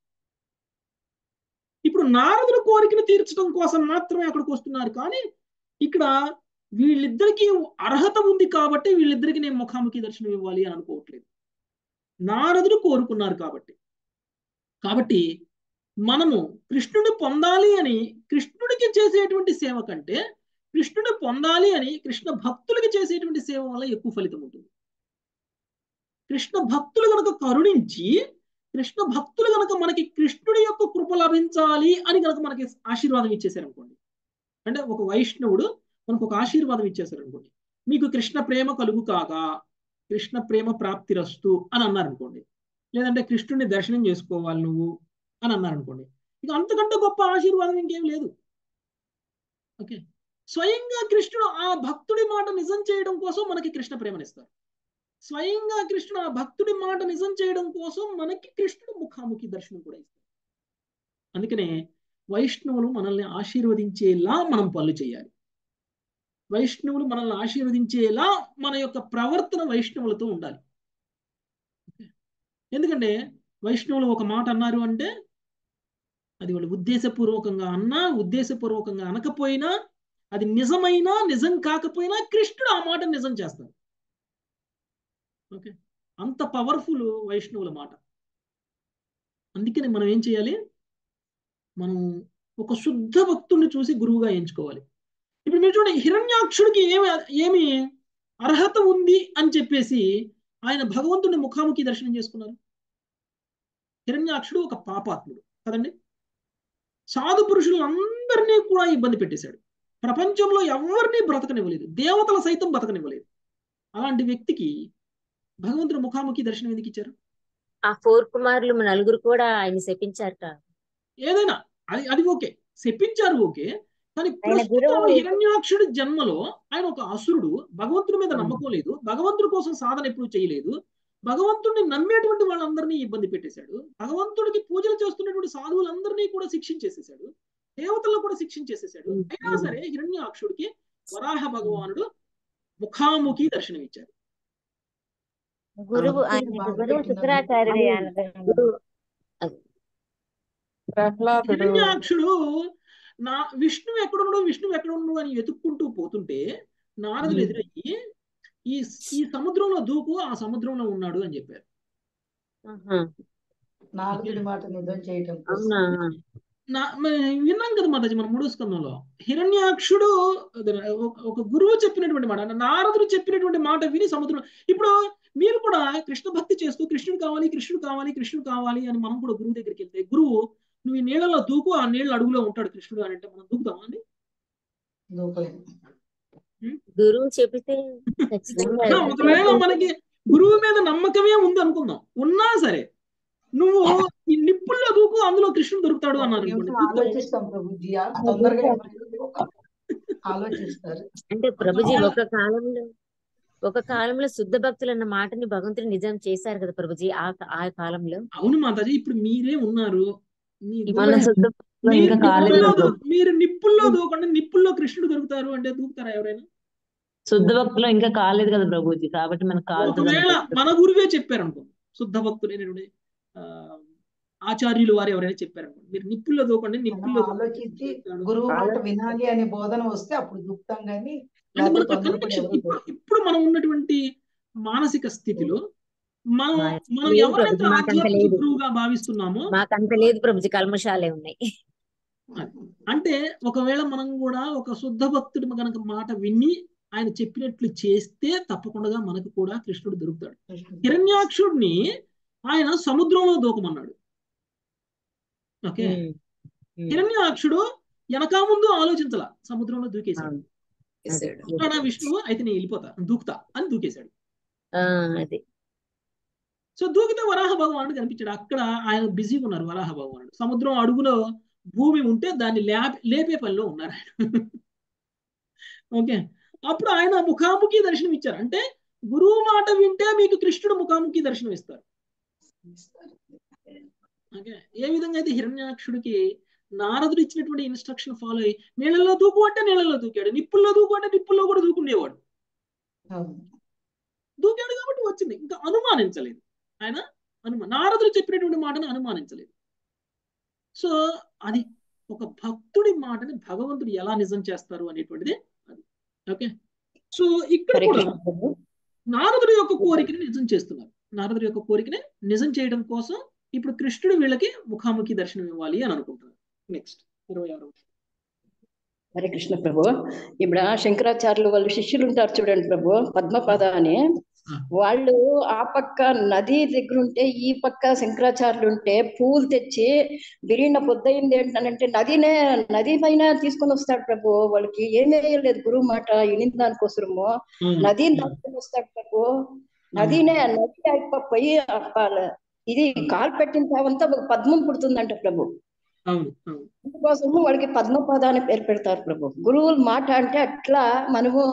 S1: ఇప్పుడు నారదుడు కోరికను తీర్చడం కోసం మాత్రమే అక్కడికి వస్తున్నారు. కానీ ఇక్కడ వీళ్ళిద్దరికీ అర్హత ఉంది కాబట్టి వీళ్ళిద్దరికి నేను ముఖాముఖి దర్శనం ఇవ్వాలి అని అనుకోవట్లేదు. నారదుడు కోరుకున్నారు కాబట్టి. కాబట్టి మనము కృష్ణుని పొందాలి అని కృష్ణుడికి చేసేటువంటి సేవ కంటే కృష్ణుని పొందాలి అని కృష్ణ భక్తులకి చేసేటువంటి సేవ వల్ల ఎక్కువ ఫలితం ఉంటుంది. కృష్ణ భక్తులు కనుక కరుణించి కృష్ణ భక్తులు కనుక మనకి కృష్ణుడి యొక్క కృప లభించాలి అని కనుక మనకి ఆశీర్వాదం ఇచ్చేసారు అనుకోండి, అంటే ఒక వైష్ణవుడు మనకు ఒక ఆశీర్వాదం ఇచ్చేసారు అనుకోండి, మీకు కృష్ణ ప్రేమ కలుగు కాగా కృష్ణ ప్రేమ ప్రాప్తిరస్తు అని అన్నారు అనుకోండి, లేదంటే కృష్ణుడిని దర్శనం చేసుకోవాలి నువ్వు అని అన్నారు అనుకోండి, ఇక అంతకంటే గొప్ప ఆశీర్వాదం ఇంకేం లేదు. ఓకే, స్వయంగా కృష్ణుడు ఆ భక్తుడి మాట నిజం చేయడం కోసం మనకి కృష్ణ ప్రేమనిస్తారు. స్వయంగా కృష్ణుడు ఆ భక్తుడి మాట నిజం చేయడం కోసం మనకి కృష్ణుడు ముఖాముఖి దర్శనం కూడా ఇస్తారు. అందుకనే వైష్ణవులు మనల్ని ఆశీర్వదించేలా మనం పనులు చేయాలి. వైష్ణవులు మనల్ని ఆశీర్వదించేలా మన యొక్క ప్రవర్తన వైష్ణవులతో ఉండాలి. ఎందుకంటే వైష్ణవులు ఒక మాట అన్నారు అంటే అది వాళ్ళు ఉద్దేశపూర్వకంగా అన్నా ఉద్దేశపూర్వకంగా అనకపోయినా అది నిజమైనా నిజం కాకపోయినా కృష్ణుడు ఆ మాట నిజం చేస్తాడు. ఓకే, అంత పవర్ఫుల్ వైష్ణవుల మాట. అందుకని మనం ఏం చేయాలి, మనం ఒక శుద్ధ భక్తుడిని చూసి గురువుగా ఎంచుకోవాలి. ఇప్పుడు మీరు చూడండి, హిరణ్యాక్షుడికి ఏమి ఏమి అర్హత ఉంది అని చెప్పేసి ఆయన భగవంతుడిని ముఖాముఖి దర్శనం చేసుకున్నారు. హిరణ్యాక్షుడు ఒక పాపాత్ముడు కదండి, సాధు పురుషులందరినీ కూడా ఇబ్బంది పెట్టేశాడు. ప్రపంచంలో ఎవరిని బ్రతకనివ్వలేదు, దేవతల సైతం బ్రతకనివ్వలేదు. అలాంటి వ్యక్తికి భగవంతుడు ముఖాముఖి దర్శనం ఎందుకు ఇచ్చారు?
S4: ఆ ఫోర్ కుమారులు నలుగురు కూడా ఆయన శపించారట.
S1: ఏదైనా అది అది ఓకే, శపించారు ఓకే, కానీ
S4: ఆయన గురువు
S1: ప్రస్తుతం హిరణ్యాక్షుడి జన్మలో ఆయన ఒక అసురుడు, భగవంతుడి మీద నమ్మకం లేదు, భగవంతుడి కోసం సాధన ఎప్పుడు చేయలేదు, భగవంతుడిని నమ్మేటువంటి వాళ్ళందరినీ ఇబ్బంది పెట్టేశాడు, భగవంతుడికి పూజలు చేస్తున్నటువంటి సాధువులందరినీ కూడా శిక్షించేసేసాడు, దేవతలను కూడా శిక్షించేసేసాడు. అయినా సరే హిరణ్యాక్షుడికి వరాహ భగవానుడు ముఖాముఖి దర్శనం ఇచ్చారు.
S4: గురువు ఆయన గురువు శుక్రాచార్యుడే.
S1: హిరణ్యాక్షుడు నా విష్ణువు ఎక్కడున్నాడు విష్ణువు ఎక్కడున్నాడు అని వెతుక్కుంటూ పోతుంటే నారదులు ఎదురయ్యి ఈ ఈ సముద్రంలో దూకు, ఆ సముద్రంలో ఉన్నాడు అని చెప్పారు.
S5: నారదుడి మాట నిజం చేయటం
S1: నా విన్నాం కదా మాతాజీ మన మూడో స్కందంలో, హిరణ్యాక్షుడు ఒక గురువు చెప్పినటువంటి మాట, నారదుడు చెప్పినటువంటి మాట విని సముద్రం. ఇప్పుడు మీరు కూడా కృష్ణ భక్తి చేస్తూ కృష్ణుడు కావాలి కృష్ణుడు కావాలి కృష్ణుడు కావాలి అని మనం కూడా గురువు దగ్గరికి వెళ్తే, గురువు నువ్వు ఈ నీళ్ళలో దూకు, ఆ నీళ్ళ అడుగులో ఉంటాడు కృష్ణుడు అని అంటే మనం దూకుతామా అండి?
S4: గురువు చెబితే
S1: ఒకవేళ మనకి గురువు మీద నమ్మకమే ఉంది అనుకుందాం, ఉన్నా సరే నువ్వు ఈ నిప్పుల్లో దూకు, అందులో కృష్ణుడు దొరుకుతాడు అన్నారు అనుకోండి,
S5: ఆలోచిస్తాం ప్రభుజీ, తొందరగా ఆలోచిస్తారు.
S4: అంటే ప్రభుజీ ఒక కాలంలో ఒక కాలంలో శుద్ధ భక్తులు అన్న మాటని భగవంతుడు నిజం చేశారు కదా ప్రభుజీ ఆ ఆ కాలంలో.
S1: అవును మాతాజీ, ఇప్పుడు మీరే ఉన్నారు,
S3: ఇంకా కాలేదు.
S1: మీరు నిప్పుల్లో దూకండి, నిప్పుల్లో కృష్ణుడు దొరుకుతారు అంటే దూకుతారా ఎవరైనా?
S3: శుద్ధ భక్తులు ఇంకా కాలేదు కదా ప్రభుజీ, కాబట్టి మనకు కాదు.
S1: ఒకవేళ మన గురువే చెప్పారు అనుకో, శుద్ధ భక్తులైనటువంటి ఆ ఆచార్యులు వారు ఎవరైనా చెప్పారు అనుకో, మీరు నిప్పుల్లో దూకండి, నిప్పుల్లో
S5: ఆలోచించి గురువు మాట వినాలి అనే బోధన వస్తే అప్పుడు దూకుతాం. కానీ
S1: ఇప్పుడు మనం ఉన్నటువంటి మానసిక స్థితిలో మనం మనం ఎవరైతే ఆధ్యాత్మిక గురువుగా భావిస్తున్నామో
S4: మాకంత లేదు ప్రభుజీ, కల్మషాలే ఉన్నాయి.
S1: అంటే ఒకవేళ మనం కూడా ఒక శుద్ధ భక్తుడి కనుక మాట విని ఆయన చెప్పినట్లు చేస్తే తప్పకుండా మనకు కూడా కృష్ణుడు దొరుకుతాడు. హిరణ్యాక్షుడిని ఆయన సముద్రంలో దూకమన్నాడు. ఓకే, హిరణ్యాక్షుడు వెనక ముందు ఆలోచించాల, సముద్రంలో దూకేశాడు. విష్ణువు అయితే నేను వెళ్ళిపోతా దూకుతా అని దూకేశాడు. సో దూకితే వరాహ భగవానుడు కనిపించాడు. అక్కడ ఆయన బిజీగా ఉన్నారు. వరాహ భగవానుడు సముద్రం అడుగులో భూమి ఉంటే దాన్ని లేపే లేపే పనిలో ఉన్నారు ఆయన. ఓకే, అప్పుడు ఆయన ముఖాముఖి దర్శనం ఇచ్చారు. అంటే గురువు మాట వింటే మీకు కృష్ణుడు ముఖాముఖి దర్శనం ఇస్తారు. ఓకే, ఏ విధంగా అయితే హిరణ్యాక్షుడికి నారదుడు ఇచ్చినటువంటి ఇన్స్ట్రక్షన్ ఫాలో అయ్యి నీళ్ళలో దూకు అంటే నీళ్ళలో దూకాడు, నిప్పుల్లో దూకు అంటే నిప్పుల్లో కూడా దూకుండేవాడు. దూకాడు కాబట్టి వచ్చింది, ఇంకా అనుమానించలేదు ఆయన. అనుమా నారదుడు చెప్పినటువంటి మాటను అనుమానించలేదు. సో అది ఒక భక్తుడి మాటని భగవంతుడు ఎలా నిజం చేస్తారు అనేటువంటిది అది. ఓకే, సో ఇక్కడ
S8: హరే
S1: కూడా
S8: కృష్ణ ప్రభు.
S1: నారదుడి యొక్క కోరికని నిజం చేస్తున్నారు. నారదుడి యొక్క కోరికని నిజం చేయడం కోసం ఇప్పుడు కృష్ణుడు వీళ్ళకి ముఖాముఖి దర్శనం ఇవ్వాలి అని అనుకుంటున్నారు. నెక్స్ట్ ఇరవై ఆరు
S8: హరే కృష్ణ ప్రభు. ఇప్పుడు శంకరాచార్యులు వాళ్ళు శిష్యులు ఉంటారు చూడండి ప్రభు, పద్మపద అని. వాళ్ళు ఆ పక్క నది దగ్గర ఉంటే ఈ పక్క శంకరాచార్యులు ఉంటే పూలు తెచ్చి బిరిన పొద్దయింది ఏంటంటే నదినే నది పైన తీసుకొని వస్తాడు ప్రభు. వాళ్ళకి ఏమీ లేదు గురువు మాట వినిన దానికోసము నదిని దాచుకొని వస్తాడు ప్రభు. నదినే నది అయిపోయి ఇది కాలు పెట్టిన తావంతా ఒక పద్మం పుడుతుందంట ప్రభు. అందుకోసము వాడికి పద్మపద అని పేరు పెడతారు ప్రభు. గురువుల మాట అంటే అట్లా మనము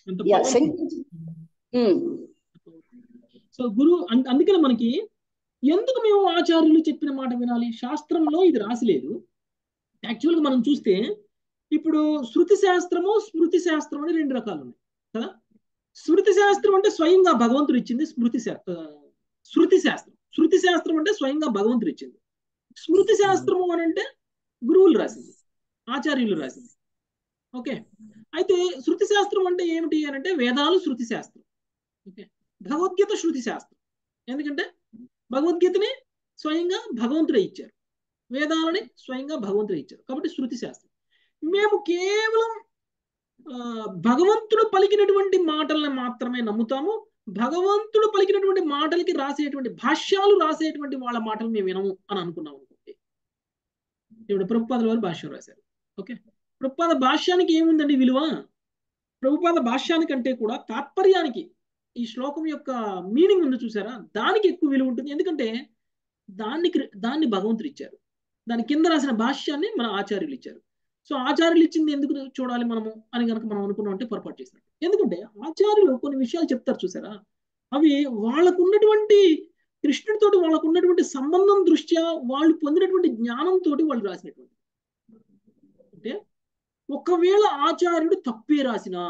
S1: సో గురు అందుకనే మనకి ఎందుకు మేము ఆచార్యులు చెప్పిన మాట వినాలి? శాస్త్రంలో ఇది రాసిలేదు. యాక్చువల్గా మనం చూస్తే ఇప్పుడు శృతి శాస్త్రము స్మృతి శాస్త్రం అని రెండు రకాలు ఉన్నాయి కదా. శృతి శాస్త్రం అంటే స్వయంగా భగవంతుడు ఇచ్చింది. స్మృతి శృతి శాస్త్రం శృతి శాస్త్రం అంటే స్వయంగా భగవంతుడు ఇచ్చింది. స్మృతి శాస్త్రము అని అంటే గురువులు రాసింది, ఆచార్యులు రాసింది. ఓకే, అయితే శృతి శాస్త్రం అంటే ఏమిటి అని అంటే వేదాలు శృతి శాస్త్రం. ఓకే, భగవద్గీత శృతి శాస్త్రం. ఎందుకంటే భగవద్గీతని స్వయంగా భగవంతుడే ఇచ్చారు, వేదాలని స్వయంగా భగవంతుడే ఇచ్చారు, కాబట్టి శృతి శాస్త్రం. మేము కేవలం భగవంతుడు పలికినటువంటి మాటలను మాత్రమే నమ్ముతాము. భగవంతుడు పలికినటువంటి మాటలకి రాసేటువంటి భాష్యాలు రాసేటువంటి వాళ్ళ మాటలు మేము వినము అని అనుకున్నాం అనుకోండి. ఇప్పుడు ప్రభుపాదుల వారు భాష్యం రాశారు. ఓకే, ప్రభుపాద భాష్యానికి ఏముందండి విలువ? ప్రభుపాద భాష్యానికంటే కూడా తాత్పర్యానికి, ఈ శ్లోకం యొక్క మీనింగ్ ఉంది చూసారా, దానికి ఎక్కువ విలువ ఉంటుంది. ఎందుకంటే దానికి దాన్ని భగవంతుడు ఇచ్చారు, దాని కింద రాసిన భాష్యాన్ని మన ఆచార్యులు ఇచ్చారు. సో ఆచార్యులు ఇచ్చింది ఎందుకు చూడాలి మనము అని కనుక మనం అనుకున్నాం అంటే పొరపాటు చేసినట్టు. ఎందుకంటే ఆచార్యులు కొన్ని విషయాలు చెప్తారు చూసారా, అవి వాళ్ళకు ఉన్నటువంటి కృష్ణుడితోటి వాళ్ళకు ఉన్నటువంటి సంబంధం దృష్ట్యా వాళ్ళు పొందినటువంటి జ్ఞానంతో వాళ్ళు రాసినటువంటి. అంటే ఒకవేళ ఆచార్యుడు తప్పే రాసినా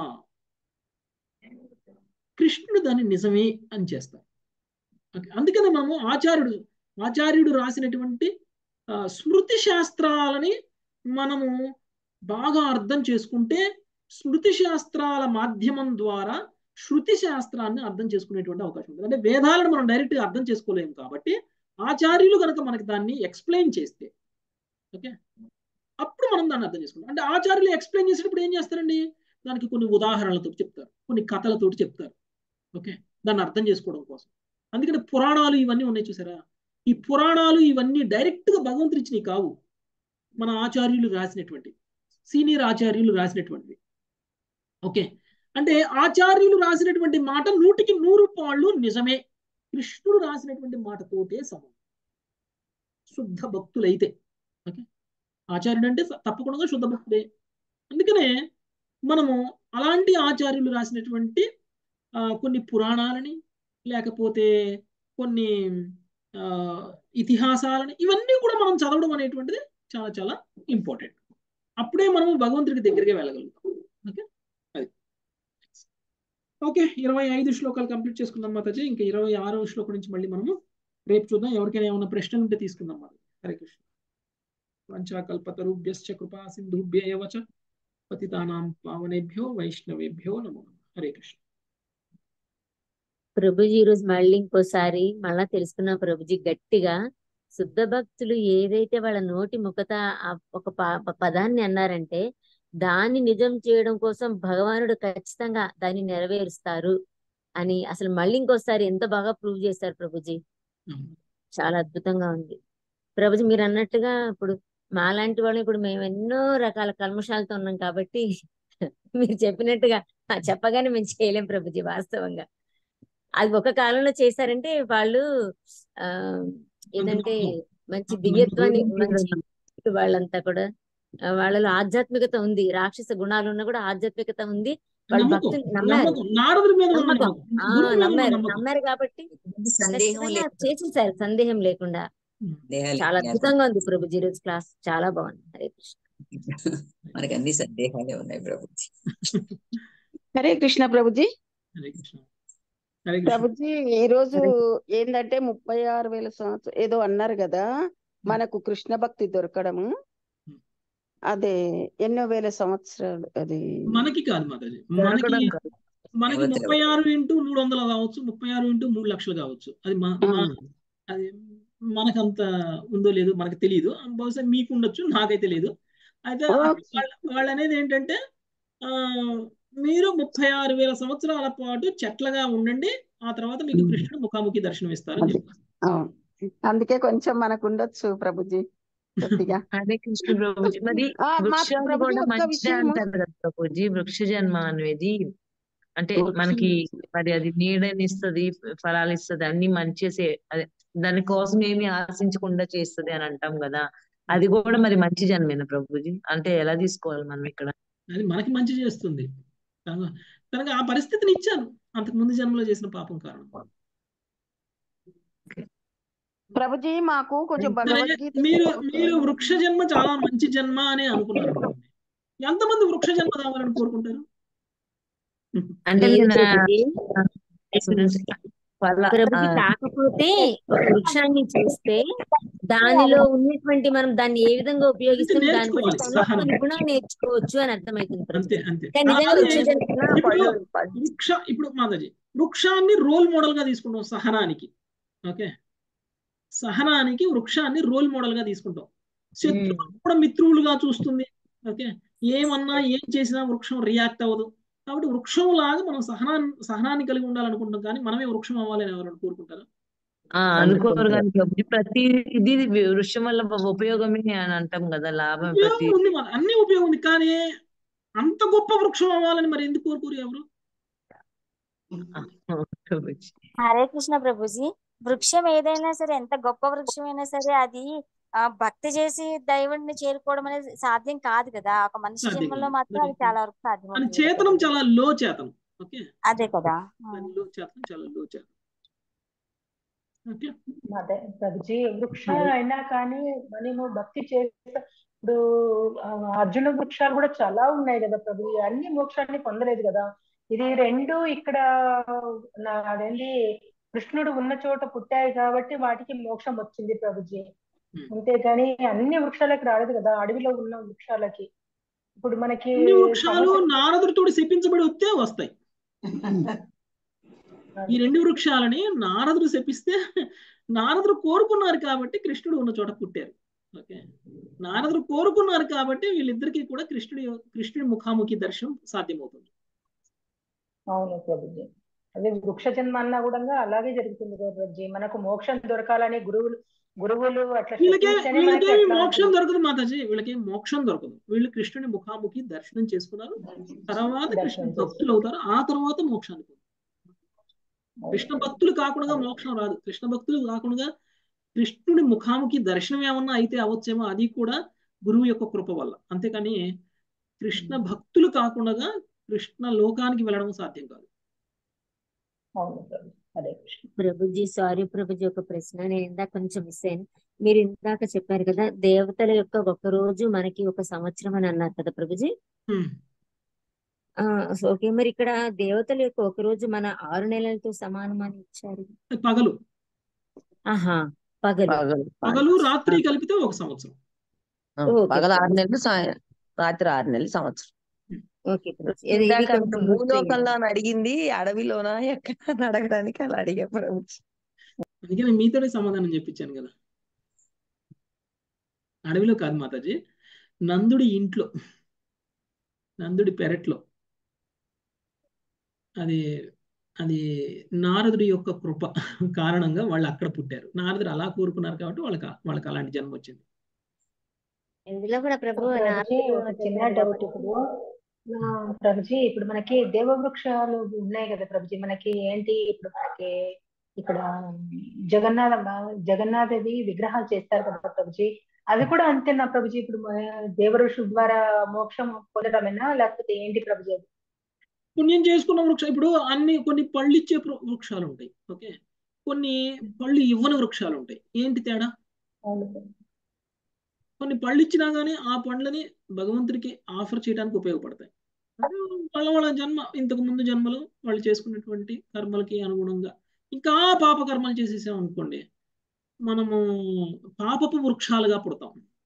S1: కృష్ణుడు దాన్ని నిజమే అని చేస్తారు. అందుకనే మనము ఆచార్యుడు ఆచార్యుడు రాసినటువంటి స్మృతి శాస్త్రాలని మనము బాగా అర్థం చేసుకుంటే స్మృతి శాస్త్రాల మాధ్యమం ద్వారా శృతి శాస్త్రాన్ని అర్థం చేసుకునేటువంటి అవకాశం ఉంటుంది. అంటే వేదాలను మనం డైరెక్ట్గా అర్థం చేసుకోలేము కాబట్టి ఆచార్యులు కనుక మనకి దాన్ని ఎక్స్ప్లెయిన్ చేస్తే, ఓకే, అప్పుడు మనం దాన్ని అర్థం చేసుకుంటాం. అంటే ఆచార్యులు ఎక్స్ప్లెయిన్ చేసేటప్పుడు ఏం చేస్తారండి, దానికి కొన్ని ఉదాహరణలతో చెప్తారు, కొన్ని కథలతోటి చెప్తారు. ఓకే, దాన్ని అర్థం చేసుకోవడం కోసం. అందుకని పురాణాలు ఇవన్నీ ఉన్నాయి చూసారా, ఈ పురాణాలు ఇవన్నీ డైరెక్ట్గా భగవంతుడు ఇచ్చినవి కావు, మన ఆచార్యులు రాసినటువంటి, సీనియర్ ఆచార్యులు రాసినటువంటివి. ఓకే, అంటే ఆచార్యులు రాసినటువంటి మాట నూటికి నూరు పాళ్ళు నిజమే, కృష్ణుడు రాసినటువంటి మాటతోటే సమానం, శుద్ధ భక్తులైతే. ఓకే, ఆచార్యుడు అంటే తప్పకుండా శుద్ధ భక్తుడే. అందుకనే మనము అలాంటి ఆచార్యులు రాసినటువంటి కొన్ని పురాణాలని లేకపోతే కొన్ని ఇతిహాసాలని ఇవన్నీ కూడా మనం చదవడం అనేటువంటిది చాలా చాలా ఇంపార్టెంట్. అప్పుడే మనము భగవంతుడికి దగ్గరగా వెళ్ళగలుగుతాం. ఓకే, అది ఓకే. ఇరవై ఐదు శ్లోకాలు కంప్లీట్ చేసుకుందాం మాతాజీ. ఇంకా ఇరవై ఆరవ శ్లోకం నుంచి మళ్ళీ మనము రేపు చూద్దాం. ఎవరికైనా ఏమైనా ప్రశ్నలు ఉంటే తీసుకుందాం మాతాజీ. హరే కృష్ణ. వంచాకల్పతరుభ్యశ్చ కృపా సింధుభ్య ఏవ చ పతితానాం పావనేభ్యో వైష్ణవేభ్యో నమో నమః. హరే కృష్ణ.
S4: ప్రభుజీ ఈరోజు మళ్ళీ ఇంకోసారి మళ్ళా తెలుసుకున్నాం ప్రభుజీ గట్టిగా. శుద్ధ భక్తులు ఏదైతే వాళ్ళ నోటి ముఖత ఒక పదాన్ని అన్నారంటే దాన్ని నిజం చేయడం కోసం భగవానుడు ఖచ్చితంగా దాన్ని నెరవేరుస్తారు అని అసలు మళ్ళీ ఇంకోసారి ఎంత బాగా ప్రూవ్ చేశారు ప్రభుజీ. చాలా అద్భుతంగా ఉంది ప్రభుజీ. మీరు అన్నట్టుగా ఇప్పుడు మాలాంటి వాళ్ళు ఇప్పుడు మేము ఎన్నో రకాల కల్మషాలతో ఉన్నాం కాబట్టి మీరు చెప్పినట్టుగా చెప్పగానే మేము చేయలేం ప్రభుజీ. వాస్తవంగా అది ఒక కాలంలో చేశారంటే వాళ్ళు ఆ ఏదంటే మంచి దివ్యత్వాన్ని మంచి వాళ్ళంతా కూడా వాళ్ళలో ఆధ్యాత్మికత ఉంది, రాక్షస గుణాలు ఉన్నా కూడా ఆధ్యాత్మికత ఉంది. వాళ్ళు భక్తులు నమ్మారు, నమ్మకం నమ్మారు నమ్మారు కాబట్టి ఖచ్చితంగా చేసేసారు సందేహం లేకుండా. చాలా అద్భుతంగా ఉంది ప్రభుజీ ఈరోజు క్లాస్, చాలా బాగుంది. హరే కృష్ణ.
S6: మనకి అన్ని సందేహాలే ఉన్నాయి ప్రభుజీ.
S9: హరే కృష్ణ ప్రభుజీ.
S1: హరే కృష్ణ.
S9: ప్రభుజీ ఈ రోజు ఏంటంటే ముప్పై ఆరు వేల సంవత్సరం ఏదో అన్నారు కదా మనకు కృష్ణ భక్తి దొరకడము. అదే ఎన్నో వేల సంవత్సరాలు అది
S1: మనకి కాదు మాతాజీ, మనకి
S3: దొరకడం కాదు.
S1: మనకి
S6: ఎవరు
S1: ముప్పై ఆరు ఇంటూ మూడు వందలు కావచ్చు, ముప్పై ఆరు ఇంటూ మూడు లక్షలు కావచ్చు. అది మా
S9: ఆ,
S1: మా- అది మనకంత ఉందో లేదో మనకు తెలియదు. బహుశా మీకు ఉండొచ్చు, నాకైతే తెలియదు. అయితే
S9: ఓకే.
S1: వాళ్ళ వాళ్ళు అనేది ఏంటంటే ఆ మీరు ముప్పై ఆరు వేల సంవత్సరాల పాటు చెట్లగా ఉండండి, ఆ తర్వాత మీకు కృష్ణుడు ముఖాముఖి దర్శనం ఇస్తారని
S9: అది
S1: చెప్తారు.
S9: అవును. అందుకే కొంచెం మనకు ఉండొచ్చు ప్రభుజీ కొద్దిగా.
S3: హరే కృష్ణ ప్రభుజీ. మరి
S9: ఆ, మా
S3: వృక్షాలు
S9: ప్రభుజీ
S3: కూడా
S9: ఒక్క
S3: మంచిదే
S9: విషయము
S3: అంటారు కదా ప్రభుజీ. వృక్ష జన్మ అనేది అంటే
S9: వృక్షం
S3: మనకి మరి అది నీడని ఇస్తుంది, ఫలాలు ఇస్తుంది, అన్ని మంచి అదే దానికోసం ఏమి ఆశించకుండా చేస్తుంది అని అంటాం కదా. అది కూడా మరి మంచి జన్మేనా ప్రభుజీ? అంటే ఎలా తీసుకోవాలి మనం ఇక్కడ?
S1: అది మనకి మంచి చేస్తుంది. తన- తనకు ఆ పరిస్థితిని ఇచ్చాను అంతకు ముందు జన్మలో చేసిన పాపం కారణం.
S9: ప్రభుజీ మాకు కొంచెం
S1: సరే,
S9: భగవద్గీత
S1: మీరు మీరు వృక్ష జన్మ చాలా మంచి జన్మ అని అనుకున్నారు అనుకోండి. ఎంతమంది వృక్ష జన్మ కావాలని కోరుకుంటారు?
S3: అంటే
S4: లేదు
S3: నేను
S4: ప్రభుజీ.
S3: ఫల ఆ,
S4: ప్రభుజీ కాకపోతే ఒక వృక్షాన్ని చూస్తే దానిలో ఉన్నటువంటి మనం దాన్ని ఏ విధంగా
S1: అంటే
S4: ఉపయోగిస్తాం దాన్ని బట్టి
S1: నేర్చుకోవాలి
S4: దానిలో
S1: సహనం.
S4: కొన్ని గుణాలు నేర్చుకోవచ్చు అని అర్థమవుతుంది
S1: అంతే
S4: ప్రభుజీ.
S1: అంతే.
S4: కానీ నిజంగా
S1: అలాగే
S4: వృక్ష జన్మ
S1: ఇప్పుడు
S4: పళ్ళు పళ్ళు
S1: వృక్ష ఇప్పుడు మాతాజీ వృక్షాన్ని రోల్ మోడల్ గా తీసుకుంటాం సహనానికి. ఓకే, సహనానికి వృక్షాన్ని రోల్ మోడల్ గా తీసుకుంటాం. శత్రువులు కూడా మిత్రువులుగా చూస్తుంది. ఓకే, ఏమన్నా ఏం చేసినా వృక్షం రియాక్ట్ అవ్వదు. కాబట్టి వృక్షం లాగా మనం సహనాన్ని సహనాన్ని కలిగి ఉండాలనుకుంటాం, కానీ మనమే వృక్షం అవ్వాలని ఎవరైనా కోరుకుంటారా?
S3: ఆ అనుకోరు కానీ ప్రభుజీ ప్రతి ఇది వృక్షం వల్ల ఉపయోగమే అని అంటాం కదా, లాభం ప్రతి
S1: ఉపయోగం ఉంది, మన అన్ని ఉపయోగం ఉంది, కానీ అంత గొప్ప వృక్షం అవ్వాలని మరి ఎందుకు కోరుకోరు ఎవరు?
S3: ప్రభుజీ.
S10: హరే కృష్ణ ప్రభుజీ. వృక్షం ఏదైనా సరే, ఎంత గొప్ప వృక్షం అయినా సరే, అది ఆ భక్తి చేసి దైవుడిని చేరుకోవడం అనేది సాధ్యం కాదు కదా. ఒక మనిషి
S1: సాధ్యం
S10: జన్మలో
S1: కాదు.
S10: మాత్రం
S1: మరి
S10: అది చాలా వరకు సాధ్యం
S1: మన
S10: అవుతుంది కదా
S1: చేతనం
S10: ప్రభుజీ.
S1: చాలా లో చేతనం. ఓకే,
S10: అదే కదా.
S1: దాని లో చేతనం చాలా లో చేతనం. ఓకే,
S7: అదే ప్రభుజీ, వృక్షాలు అయినా కానీ మనము భక్తి చేస్తే ఇప్పుడు ఆ, అర్జున వృక్షాలు కూడా చాలా ఉన్నాయి కదా ప్రభు. అన్ని మోక్షాన్ని పొందలేదు కదా. ఇది రెండు ఇక్కడ నా అదేంటి కృష్ణుడు ఉన్న చోట పుట్టాయి కాబట్టి వాటికి మోక్షం వచ్చింది ప్రభుజీ. అంతేగాని అన్ని వృక్షాలకి రాలేదు కదా, అడవిలో ఉన్న వృక్షాలకి. ఇప్పుడు మనకి
S1: అన్ని వృక్షాలు
S7: సంవత్సరం
S1: నారదుడితో శపించబడి వస్తే వస్తాయి. ఈ రెండు వృక్షాలని నారదుడు శపిస్తే నారదుడు కోరుకున్నారు కాబట్టి కృష్ణుడు ఉన్న చోట పుట్టారు. ఓకే, నారదుడు కోరుకున్నారు కాబట్టి వీళ్ళిద్దరికీ కూడా కృష్ణుడి కృష్ణుడి ముఖాముఖి దర్శనం సాధ్యమవుతుంది.
S7: అవును ప్రభుజీ. అదే వృక్ష జన్మ అన్నా కూడా అలాగే జరుగుతుంది కదా ప్రభుజీ. మనకు మోక్షం దొరకాలని గురువులు గురువులు అట్లా
S1: వీళ్ళకే
S7: శపింస్తేనే మనకి
S1: వీళ్ళకేమి
S7: అట్లా
S1: మోక్షం
S7: ఉంటుంది.
S1: దొరకదు మాతాజీ, వీళ్ళకేం మోక్షం దొరకదు. వీళ్ళు కృష్ణుని ముఖాముఖి దర్శనం చేసుకున్నారు, తర్వాత కృష్ణ
S7: దర్శనం
S1: భక్తులు
S7: చేసుకుంటారు.
S1: అవుతారు, ఆ తర్వాత మోక్షానికి పోతారు. కృష్ణ భక్తులు కాకుండా మోక్షం రాదు. కృష్ణ భక్తులు కాకుండా కృష్ణుడి ముఖాముఖి దర్శనం ఏమన్నా అయితే అవచ్చేమో, అది కూడా గురువు యొక్క కృప వల్ల. అంతేకాని కృష్ణ భక్తులు కాకుండా కృష్ణ లోకానికి వెళ్ళడం సాధ్యం కాదు.
S7: అవును ప్రభు. హరే కృష్ణ.
S4: ప్రభుజీ సారీ ప్రభుజీ, ఒక ప్రశ్న నేను ఇందాక కొంచెం మిస్ అయ్యాను. మీరు ఇందాక చెప్పారు కదా దేవతల యొక్క ఒక రోజు మనకి ఒక సంవత్సరం అని అన్నారు కదా ప్రభుజీ.
S1: హ్మ్.
S4: ఆ ఓకే, మరి ఇక్కడ దేవతల యొక్క ఒక రోజు మన ఆరు నెలలతో సమానం అని ఇచ్చారు.
S1: పగలు
S4: ఆహా, పగలు
S3: పగలు
S1: పగలు రాత్రి కలిపితే ఒక సంవత్సరం.
S3: ఆ,
S4: ఓకే
S3: పగలు ఆరు
S4: ప్రభుజీ.
S3: నెలలు సాయం రాత్రి ఆరు నెలలు సంవత్సరం.
S4: ఓకే ప్రభుజీ, ఇది ఇది
S3: ఇందాక
S4: కొంచెం గుర్తు
S3: భూలోకంలో అని అడిగింది, అడవిలోనా ఎక్కడ అని అడగడానికి అలా అడిగా ప్రభుజీ.
S1: అందుకే నేను మీతోనే సమాధానం చెప్పించాను కదా. అడవిలో కాదు మాతాజీ, నందుడి ఇంట్లో, నందుడి పెరట్లో. అది అది నారదుడి యొక్క కృప కారణంగా వాళ్ళు అక్కడ పుట్టారు. నారదుడు అలా కోరుకున్నారు కాబట్టి వాళ్ళకి వాళ్ళకి అలాంటి జన్మ వచ్చింది.
S4: ఇందులో కూడా ప్రభు
S7: ప్రభుజీ
S4: నారదుడు
S7: ఒక చిన్న
S4: చెప్పారు
S7: డౌట్
S4: కాబట్టి
S7: ఇప్పుడు. ఆ, ప్రభుజీ ఇప్పుడు మనకి దేవ వృక్షాలు ఉన్నాయి కదా ప్రభుజీ. మనకి ఏంటి ఇప్పుడు మనకి ఇక్కడ జగన్నాథ జగన్నాథది విగ్రహాలు చేస్తారు కదా ప్రభుజీ. అది కూడా అంతేనా ప్రభుజీ? ఇప్పుడు మన దేవ ఋషుల ద్వారా మోక్షం పొందడమేనా లేకపోతే ఏంటి ప్రభుజీ అది?
S1: పుణ్యం చేసుకున్న వృక్షం ఇప్పుడు అన్ని కొన్ని పళ్ళు ఇచ్చే వృ- వృక్షాలు ఉంటాయి. ఓకే, కొన్ని పళ్ళు ఇవ్వని వృక్షాలు ఉంటాయి. ఏంటి తేడా?
S7: అవును ప్రభు.
S1: కొన్ని పళ్ళు ఇచ్చినా కానీ ఆ పండ్లని భగవంతుడికి ఆఫర్ చేయడానికి ఉపయోగపడతాయి. అది వాళ్ళ వాళ్ళ జన్మ, ఇంతకు ముందు జన్మలో వాళ్ళు చేసుకున్నటువంటి కర్మలకి అనుగుణంగా ఇంకా పాప కర్మలు చేసేసాం అనుకోండి, మనము పాపపు వృక్షాలుగా పుడతాం.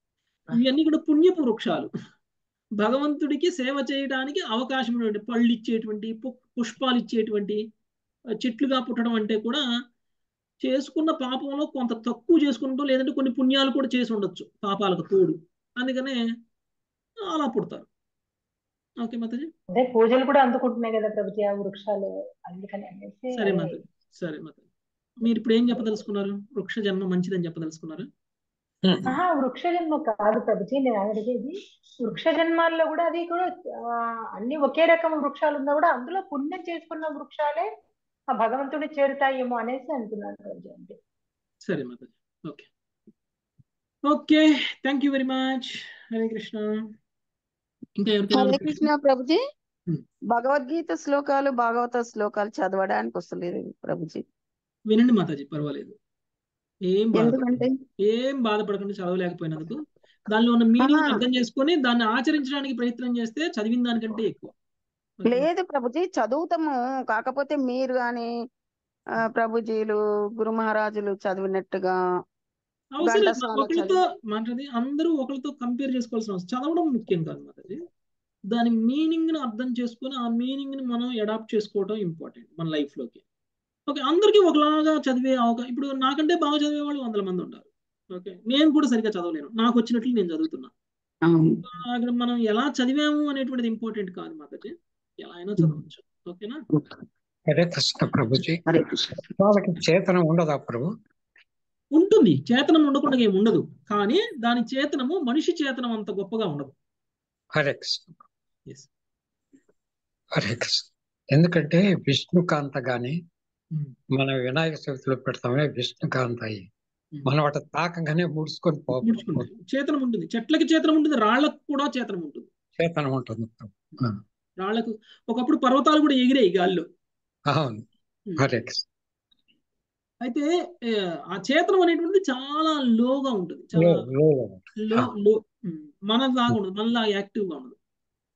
S1: ఇవన్నీ కూడా పుణ్యపు వృక్షాలు, భగవంతుడికి సేవ చేయడానికి అవకాశం ఉన్నటువంటి పళ్ళు ఇచ్చేటువంటి పుష్పాలు ఇచ్చేటువంటి చెట్లుగా పుట్టడం అంటే కూడా చేసుకున్న పాపంలో కొంత తక్కువ చేసుకుంటూ లేదంటే కొన్ని పుణ్యాలు కూడా చేసి ఉండొచ్చు పాపాలకు తోడు, అందుకనే అలా పుడతారు. ఓకే మాతాజీ.
S7: అదే పూజలు కూడా అందుకుంటున్నాయి కదా ప్రభుజీ ఆ వృక్షాలు, అందుకని అనేసి.
S1: సరే మాతాజీ, సరే మాతాజీ. మీరు ఇప్పుడు ఏం చెప్పదలుచుకున్నారు? వృక్ష జన్మ మంచిదని చెప్పదలుచుకున్నారు?
S7: ఆహా వృక్ష జన్మ కాదు ప్రభుజీ నేను అడిగేది, వృక్ష జన్మాల్లో కూడా అది కూడా అన్ని ఒకే రకం వృక్షాలు ఉన్నా కూడా అందులో పుణ్యం చేసుకున్న వృక్షాలే ఆ భగవంతుడి చేరుతాయేమో అనేసి అంటున్నాను ప్రభుజీ. అంటే
S1: సరే మాతాజీ. Okay okay, thank you very much. Hare Krishna. ఇంకా
S9: హరే కృష్ణ ప్రభుజీ. భగవద్గీత శ్లోకాలు భాగవత శ్లోకాలు చదవడానికి వస్తలేదు ప్రభుజీ.
S1: వినండి మాతాజీ, పర్వాలేదు, ఏం
S9: ఎందుకంటే
S1: ఏం బాధపడకుండా చదవలేకపోయినందుకు దానిలో ఉన్న మీనింగ్ అర్థం చేసుకొని దాన్ని ఆచరించడానికి ప్రయత్నం చేస్తే చదివిన దానికంటే ఎక్కువ.
S9: లేదు ప్రభుజీ చదువుతాము, కాకపోతే మీరు కానీ ప్రభుజీలు గురు మహారాజులు చదివినట్టుగా
S1: అవసరం ఒకరితో మాట్లాడి అందరూ ఒకరితో కంపేర్ చేసుకోవాల్సిన అవసరం, చదవడం ముఖ్యం కాదు మాతాజీ, దాని మీనింగ్ ని అర్థం చేసుకొని ఆ మీనింగ్ ని మనం అడాప్ట్ చేసుకోవడం ఇంపార్టెంట్ మన లైఫ్ లోకి. ఓకే, అందరికీ ఒకలాగా చదివే అవకాశం, ఇప్పుడు నాకంటే బాగా చదివే వాళ్ళు వందల మంది ఉంటారు. ఓకే, నేను కూడా సరిగ్గా చదవలేను, నాకు వచ్చినట్లు నేను చదువుతున్నా. అక్కడ మనం ఎలా చదివాము అనేటువంటిది ఇంపార్టెంట్ కాదు మాతాజీ, ఎలా అయినా చదవచ్చు. ఓకేనా?
S11: హరే కృష్ణ ప్రభుజీ. వాళ్ళకి చేతనం ఉండదా ప్రభు?
S1: ఉంటుంది, చేతనం ఉండకుండా ఏమి ఉండదు, కానీ దాని చేతనము మనిషి చేతనం అంత గొప్పగా ఉండదు.
S11: హరే కృష్ణ. హరే కృష్ణ. ఎందుకంటే విష్ణుకాంత గాని మన వినాయక చవితిలో పెడతామే విష్ణుకాంత అయ్యి మనం వాటి తాకంగానే ముడుచుకొని
S1: ముడుచుకుంటాం. చేతనం ఉంటుంది, చెట్లకి చేతనం ఉంటుంది, రాళ్లకు కూడా చేతనం ఉంటుంది.
S11: చేతనం ఉంటుంది.
S1: రాళ్లకు ఒకప్పుడు పర్వతాలు కూడా ఎగిరాయి గాల్లో.
S11: అవును. హరే కృష్ణ.
S1: అయితే ఆ చేతనం అనేటువంటిది చాలా లోగా ఉంటుంది, చాలా లో లో మనలాగా ఉండదు, మనలాగా యాక్టివ్ గా ఉండదు.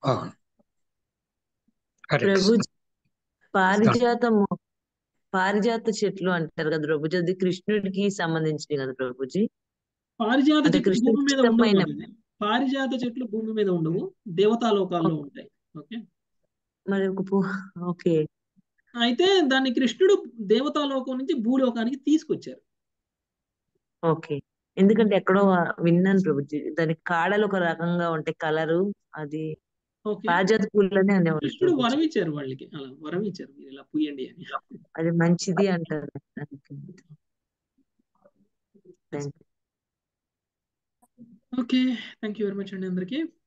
S3: ప్రభుజీ పారిజాతము పారిజాత చెట్లు అంటారు కదా ప్రభుజీ, అది కృష్ణుడికి సంబంధించినవి కదా ప్రభుజీ?
S1: పారిజాత చెట్లు భూమి మీద ఉండవు, పారిజాత చెట్లు భూమి మీద ఉండవు, దేవతా లోకాల్లో ఉంటాయి. ఓకే,
S3: మరి ఓకే.
S1: అయితే దాన్ని కృష్ణుడు దేవతా లోకం నుంచి భూలోకానికి తీసుకొచ్చారు.
S3: ఓకే, ఎందుకంటే ఎక్కడో విన్నాను ప్రభుజీ, దాని కాడలు ఒక రకంగా ఉంటాయి కలరు, అది పారిజాత పూలనే అనేవాళ్ళు.
S1: కృష్ణుడు వరం ఇచ్చారు వాళ్ళకి, అలా వరం ఇచ్చారు, మీరు ఇలా పూయండి అని.
S3: అది మంచిది అంటారు.
S1: Okay, thank you very much అండి అందరికి.